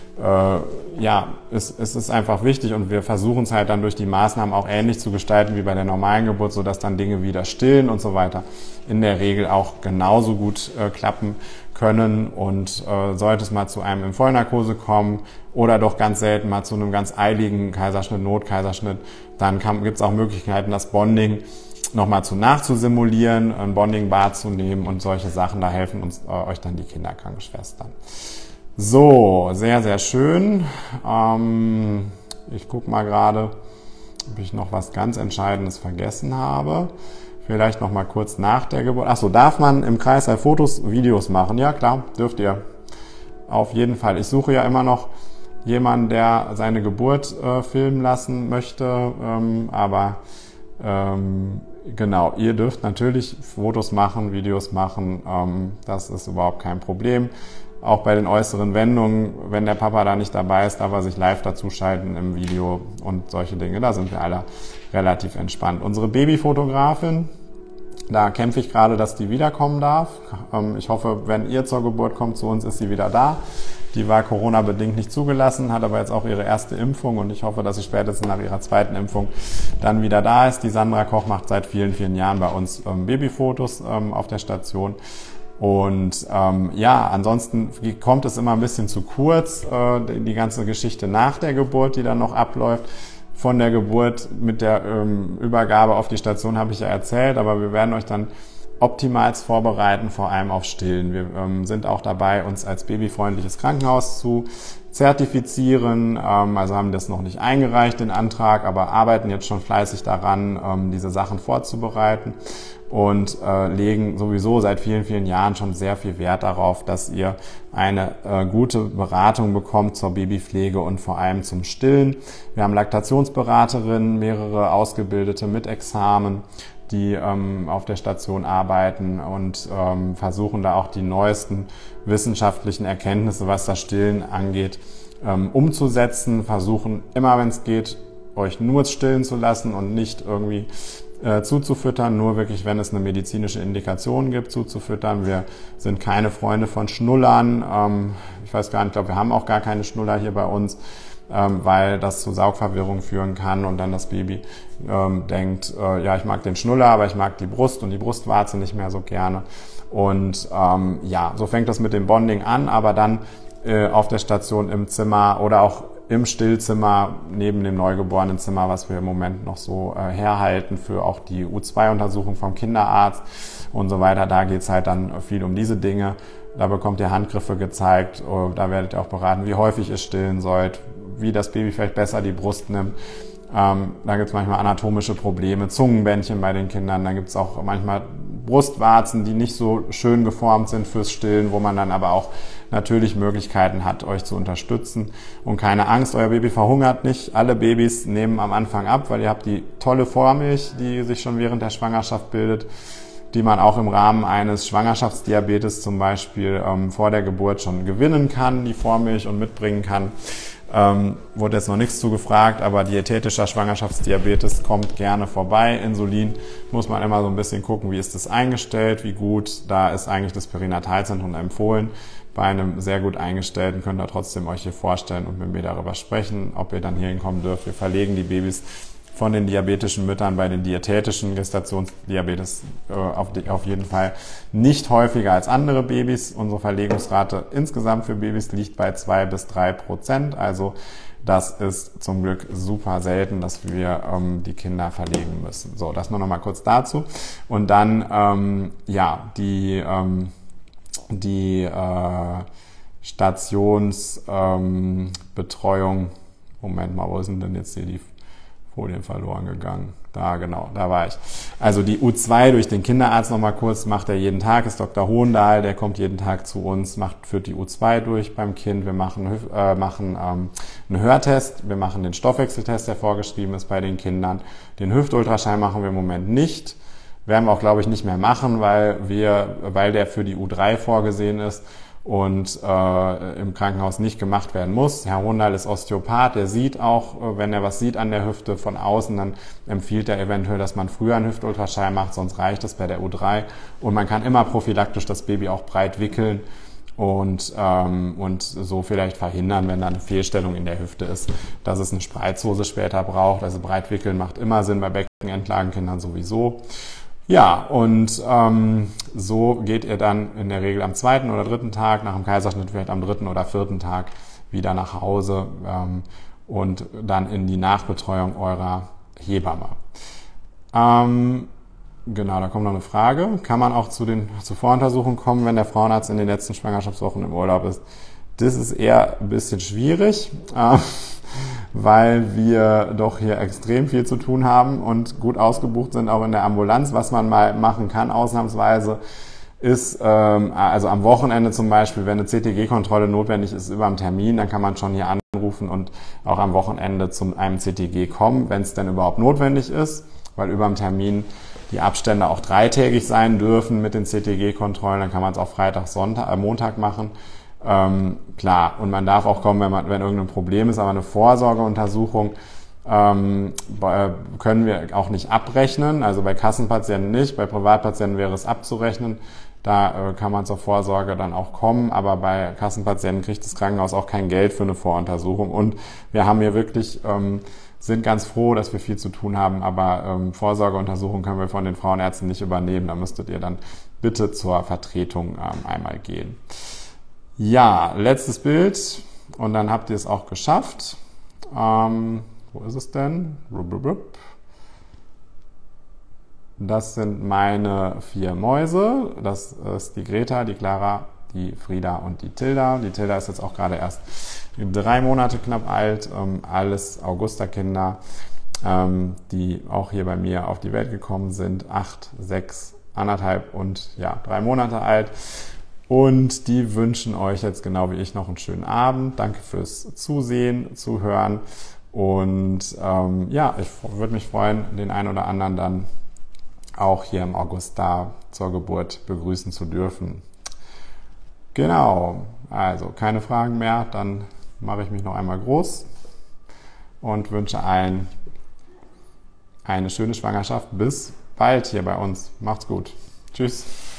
Äh, ja, es, es ist einfach wichtig und wir versuchen es halt dann durch die Maßnahmen auch ähnlich zu gestalten wie bei der normalen Geburt, sodass dann Dinge wieder stillen und so weiter in der Regel auch genauso gut äh, klappen können. Und äh, sollte es mal zu einem in Vollnarkose kommen oder doch ganz selten mal zu einem ganz eiligen Kaiserschnitt, Notkaiserschnitt, dann gibt es auch Möglichkeiten, das Bonding nochmal zu nachzusimulieren, ein Bonding-Bad zu nehmen und solche Sachen, da helfen uns äh, euch dann die Kinderkrankenschwestern. So, sehr, sehr schön. Ähm, ich gucke mal gerade, ob ich noch was ganz Entscheidendes vergessen habe. Vielleicht noch mal kurz nach der Geburt. Achso, darf man im Kreißsaal Fotos, Videos machen? Ja, klar, dürft ihr. Auf jeden Fall. Ich suche ja immer noch jemanden, der seine Geburt äh, filmen lassen möchte. Ähm, aber ähm, genau, ihr dürft natürlich Fotos machen, Videos machen. Ähm, das ist überhaupt kein Problem. Auch bei den äußeren Wendungen, wenn der Papa da nicht dabei ist, darf er sich live dazuschalten im Video und solche Dinge. Da sind wir alle relativ entspannt. Unsere Babyfotografin, da kämpfe ich gerade, dass die wiederkommen darf. Ich hoffe, wenn ihr zur Geburt kommt zu uns, ist sie wieder da. Die war Corona-bedingt nicht zugelassen, hat aber jetzt auch ihre erste Impfung und ich hoffe, dass sie spätestens nach ihrer zweiten Impfung dann wieder da ist. Die Sandra Koch macht seit vielen, vielen Jahren bei uns ähm, Babyfotos ähm, auf der Station. Und ähm, ja, ansonsten kommt es immer ein bisschen zu kurz, äh, die ganze Geschichte nach der Geburt, die dann noch abläuft. Von der Geburt mit der ähm, Übergabe auf die Station habe ich ja erzählt, aber wir werden euch dann optimals vorbereiten, vor allem auf Stillen. Wir ähm, sind auch dabei, uns als babyfreundliches Krankenhaus zu zertifizieren, ähm, also haben das noch nicht eingereicht, den Antrag, aber arbeiten jetzt schon fleißig daran, ähm, diese Sachen vorzubereiten und äh, legen sowieso seit vielen, vielen Jahren schon sehr viel Wert darauf, dass ihr eine äh, gute Beratung bekommt zur Babypflege und vor allem zum Stillen. Wir haben Laktationsberaterinnen, mehrere Ausgebildete mit Examen, die ähm, auf der Station arbeiten und ähm, versuchen da auch die neuesten wissenschaftlichen Erkenntnisse, was das Stillen angeht, ähm, umzusetzen. Versuchen immer, wenn es geht, euch nur stillen zu lassen und nicht irgendwie äh, zuzufüttern, nur wirklich, wenn es eine medizinische Indikation gibt, zuzufüttern. Wir sind keine Freunde von Schnullern. Ähm, ich weiß gar nicht, ich glaube, wir haben auch gar keine Schnuller hier bei uns, ähm, weil das zu Saugverwirrung führen kann und dann das Baby ähm, denkt, äh, ja, ich mag den Schnuller, aber ich mag die Brust und die Brustwarze nicht mehr so gerne. Und ähm, ja, so fängt das mit dem Bonding an, aber dann äh, auf der Station im Zimmer oder auch im Stillzimmer neben dem Neugeborenenzimmer, was wir im Moment noch so äh, herhalten für auch die U zwei Untersuchung vom Kinderarzt und so weiter. Da geht's halt dann viel um diese Dinge. Da bekommt ihr Handgriffe gezeigt, da werdet ihr auch beraten, wie häufig ihr stillen sollt, wie das Baby vielleicht besser die Brust nimmt. Ähm, da gibt's manchmal anatomische Probleme, Zungenbändchen bei den Kindern. Da gibt's auch manchmal Brustwarzen, die nicht so schön geformt sind fürs Stillen, wo man dann aber auch natürlich Möglichkeiten hat, euch zu unterstützen. Und keine Angst, euer Baby verhungert nicht. Alle Babys nehmen am Anfang ab, weil ihr habt die tolle Vormilch, die sich schon während der Schwangerschaft bildet. die man auch im Rahmen eines Schwangerschaftsdiabetes zum Beispiel ähm, vor der Geburt schon gewinnen kann, die Vormilch und mitbringen kann. Ähm, wurde jetzt noch nichts zu gefragt, aber diätetischer Schwangerschaftsdiabetes kommt gerne vorbei. Insulin muss man immer so ein bisschen gucken, wie ist das eingestellt, wie gut. Da ist eigentlich das Perinatalzentrum empfohlen. Bei einem sehr gut eingestellten könnt ihr trotzdem euch hier vorstellen und mit mir darüber sprechen, ob ihr dann hier hinkommen dürft. Wir verlegen die Babys von den diabetischen Müttern bei den diätetischen Gestationsdiabetes äh, auf, die, auf jeden Fall nicht häufiger als andere Babys. Unsere Verlegungsrate insgesamt für Babys liegt bei zwei bis drei Prozent. Also das ist zum Glück super selten, dass wir ähm, die Kinder verlegen müssen. So, das nur noch mal kurz dazu. Und dann, ähm, ja, die, ähm, die äh, Stationsbetreuung. Ähm, Moment mal, wo sind denn jetzt hier die Folien verloren gegangen? Da, genau, da war ich. Also die U zwei durch den Kinderarzt nochmal kurz, macht er jeden Tag, ist Doktor Hohendahl, der kommt jeden Tag zu uns, macht, führt die U zwei durch beim Kind. Wir machen, äh, machen ähm, einen Hörtest, wir machen den Stoffwechseltest, der vorgeschrieben ist bei den Kindern. Den Hüftultraschall machen wir im Moment nicht. Werden wir auch, glaube ich, nicht mehr machen, weil wir, weil der für die U drei vorgesehen ist und äh, im Krankenhaus nicht gemacht werden muss. Herr Hohendahl ist Osteopath, der sieht auch, äh, wenn er was sieht an der Hüfte von außen, dann empfiehlt er eventuell, dass man früher einen Hüftultraschall macht, sonst reicht es bei der U drei. Und man kann immer prophylaktisch das Baby auch breit wickeln und, ähm, und so vielleicht verhindern, wenn da eine Fehlstellung in der Hüfte ist, dass es eine Spreizhose später braucht. Also breit wickeln macht immer Sinn, bei Beckenendlagenkindern sowieso. Ja, und ähm, so geht ihr dann in der Regel am zweiten oder dritten Tag, nach dem Kaiserschnitt vielleicht am dritten oder vierten Tag wieder nach Hause ähm, und dann in die Nachbetreuung eurer Hebamme. Ähm, genau, da kommt noch eine Frage. Kann man auch zu den zur Voruntersuchungen kommen, wenn der Frauenarzt in den letzten Schwangerschaftswochen im Urlaub ist? Das ist eher ein bisschen schwierig. Äh, weil wir doch hier extrem viel zu tun haben und gut ausgebucht sind, auch in der Ambulanz. Was man mal machen kann, ausnahmsweise, ist, ähm, also am Wochenende zum Beispiel, wenn eine C T G-Kontrolle notwendig ist über einen Termin, dann kann man schon hier anrufen und auch am Wochenende zu einem C T G kommen, wenn es denn überhaupt notwendig ist, weil über dem Termin die Abstände auch dreitägig sein dürfen mit den C T G-Kontrollen, dann kann man es auch Freitag, Sonntag, äh, Montag machen. Ähm, klar, und man darf auch kommen, wenn, man, wenn irgendein Problem ist, aber eine Vorsorgeuntersuchung ähm, können wir auch nicht abrechnen, also bei Kassenpatienten nicht, bei Privatpatienten wäre es abzurechnen, da äh, kann man zur Vorsorge dann auch kommen, aber bei Kassenpatienten kriegt das Krankenhaus auch kein Geld für eine Voruntersuchung und wir haben hier wirklich, ähm, sind ganz froh, dass wir viel zu tun haben, aber ähm, Vorsorgeuntersuchung können wir von den Frauenärzten nicht übernehmen, da müsstet ihr dann bitte zur Vertretung ähm, einmal gehen. Ja, letztes Bild und dann habt ihr es auch geschafft. Ähm, wo ist es denn? Das sind meine vier Mäuse. Das ist die Greta, die Clara, die Frieda und die Tilda. Die Tilda ist jetzt auch gerade erst drei Monate knapp alt. Ähm, alles Augusta-Kinder, ähm, die auch hier bei mir auf die Welt gekommen sind. Acht, sechs, anderthalb und ja, drei Monate alt. Und die wünschen euch jetzt genau wie ich noch einen schönen Abend. Danke fürs Zusehen, Zuhören. Und ähm, ja, ich würde mich freuen, den einen oder anderen dann auch hier im August da zur Geburt begrüßen zu dürfen. Genau, also keine Fragen mehr. Dann mache ich mich noch einmal groß und wünsche allen eine schöne Schwangerschaft. Bis bald hier bei uns. Macht's gut. Tschüss.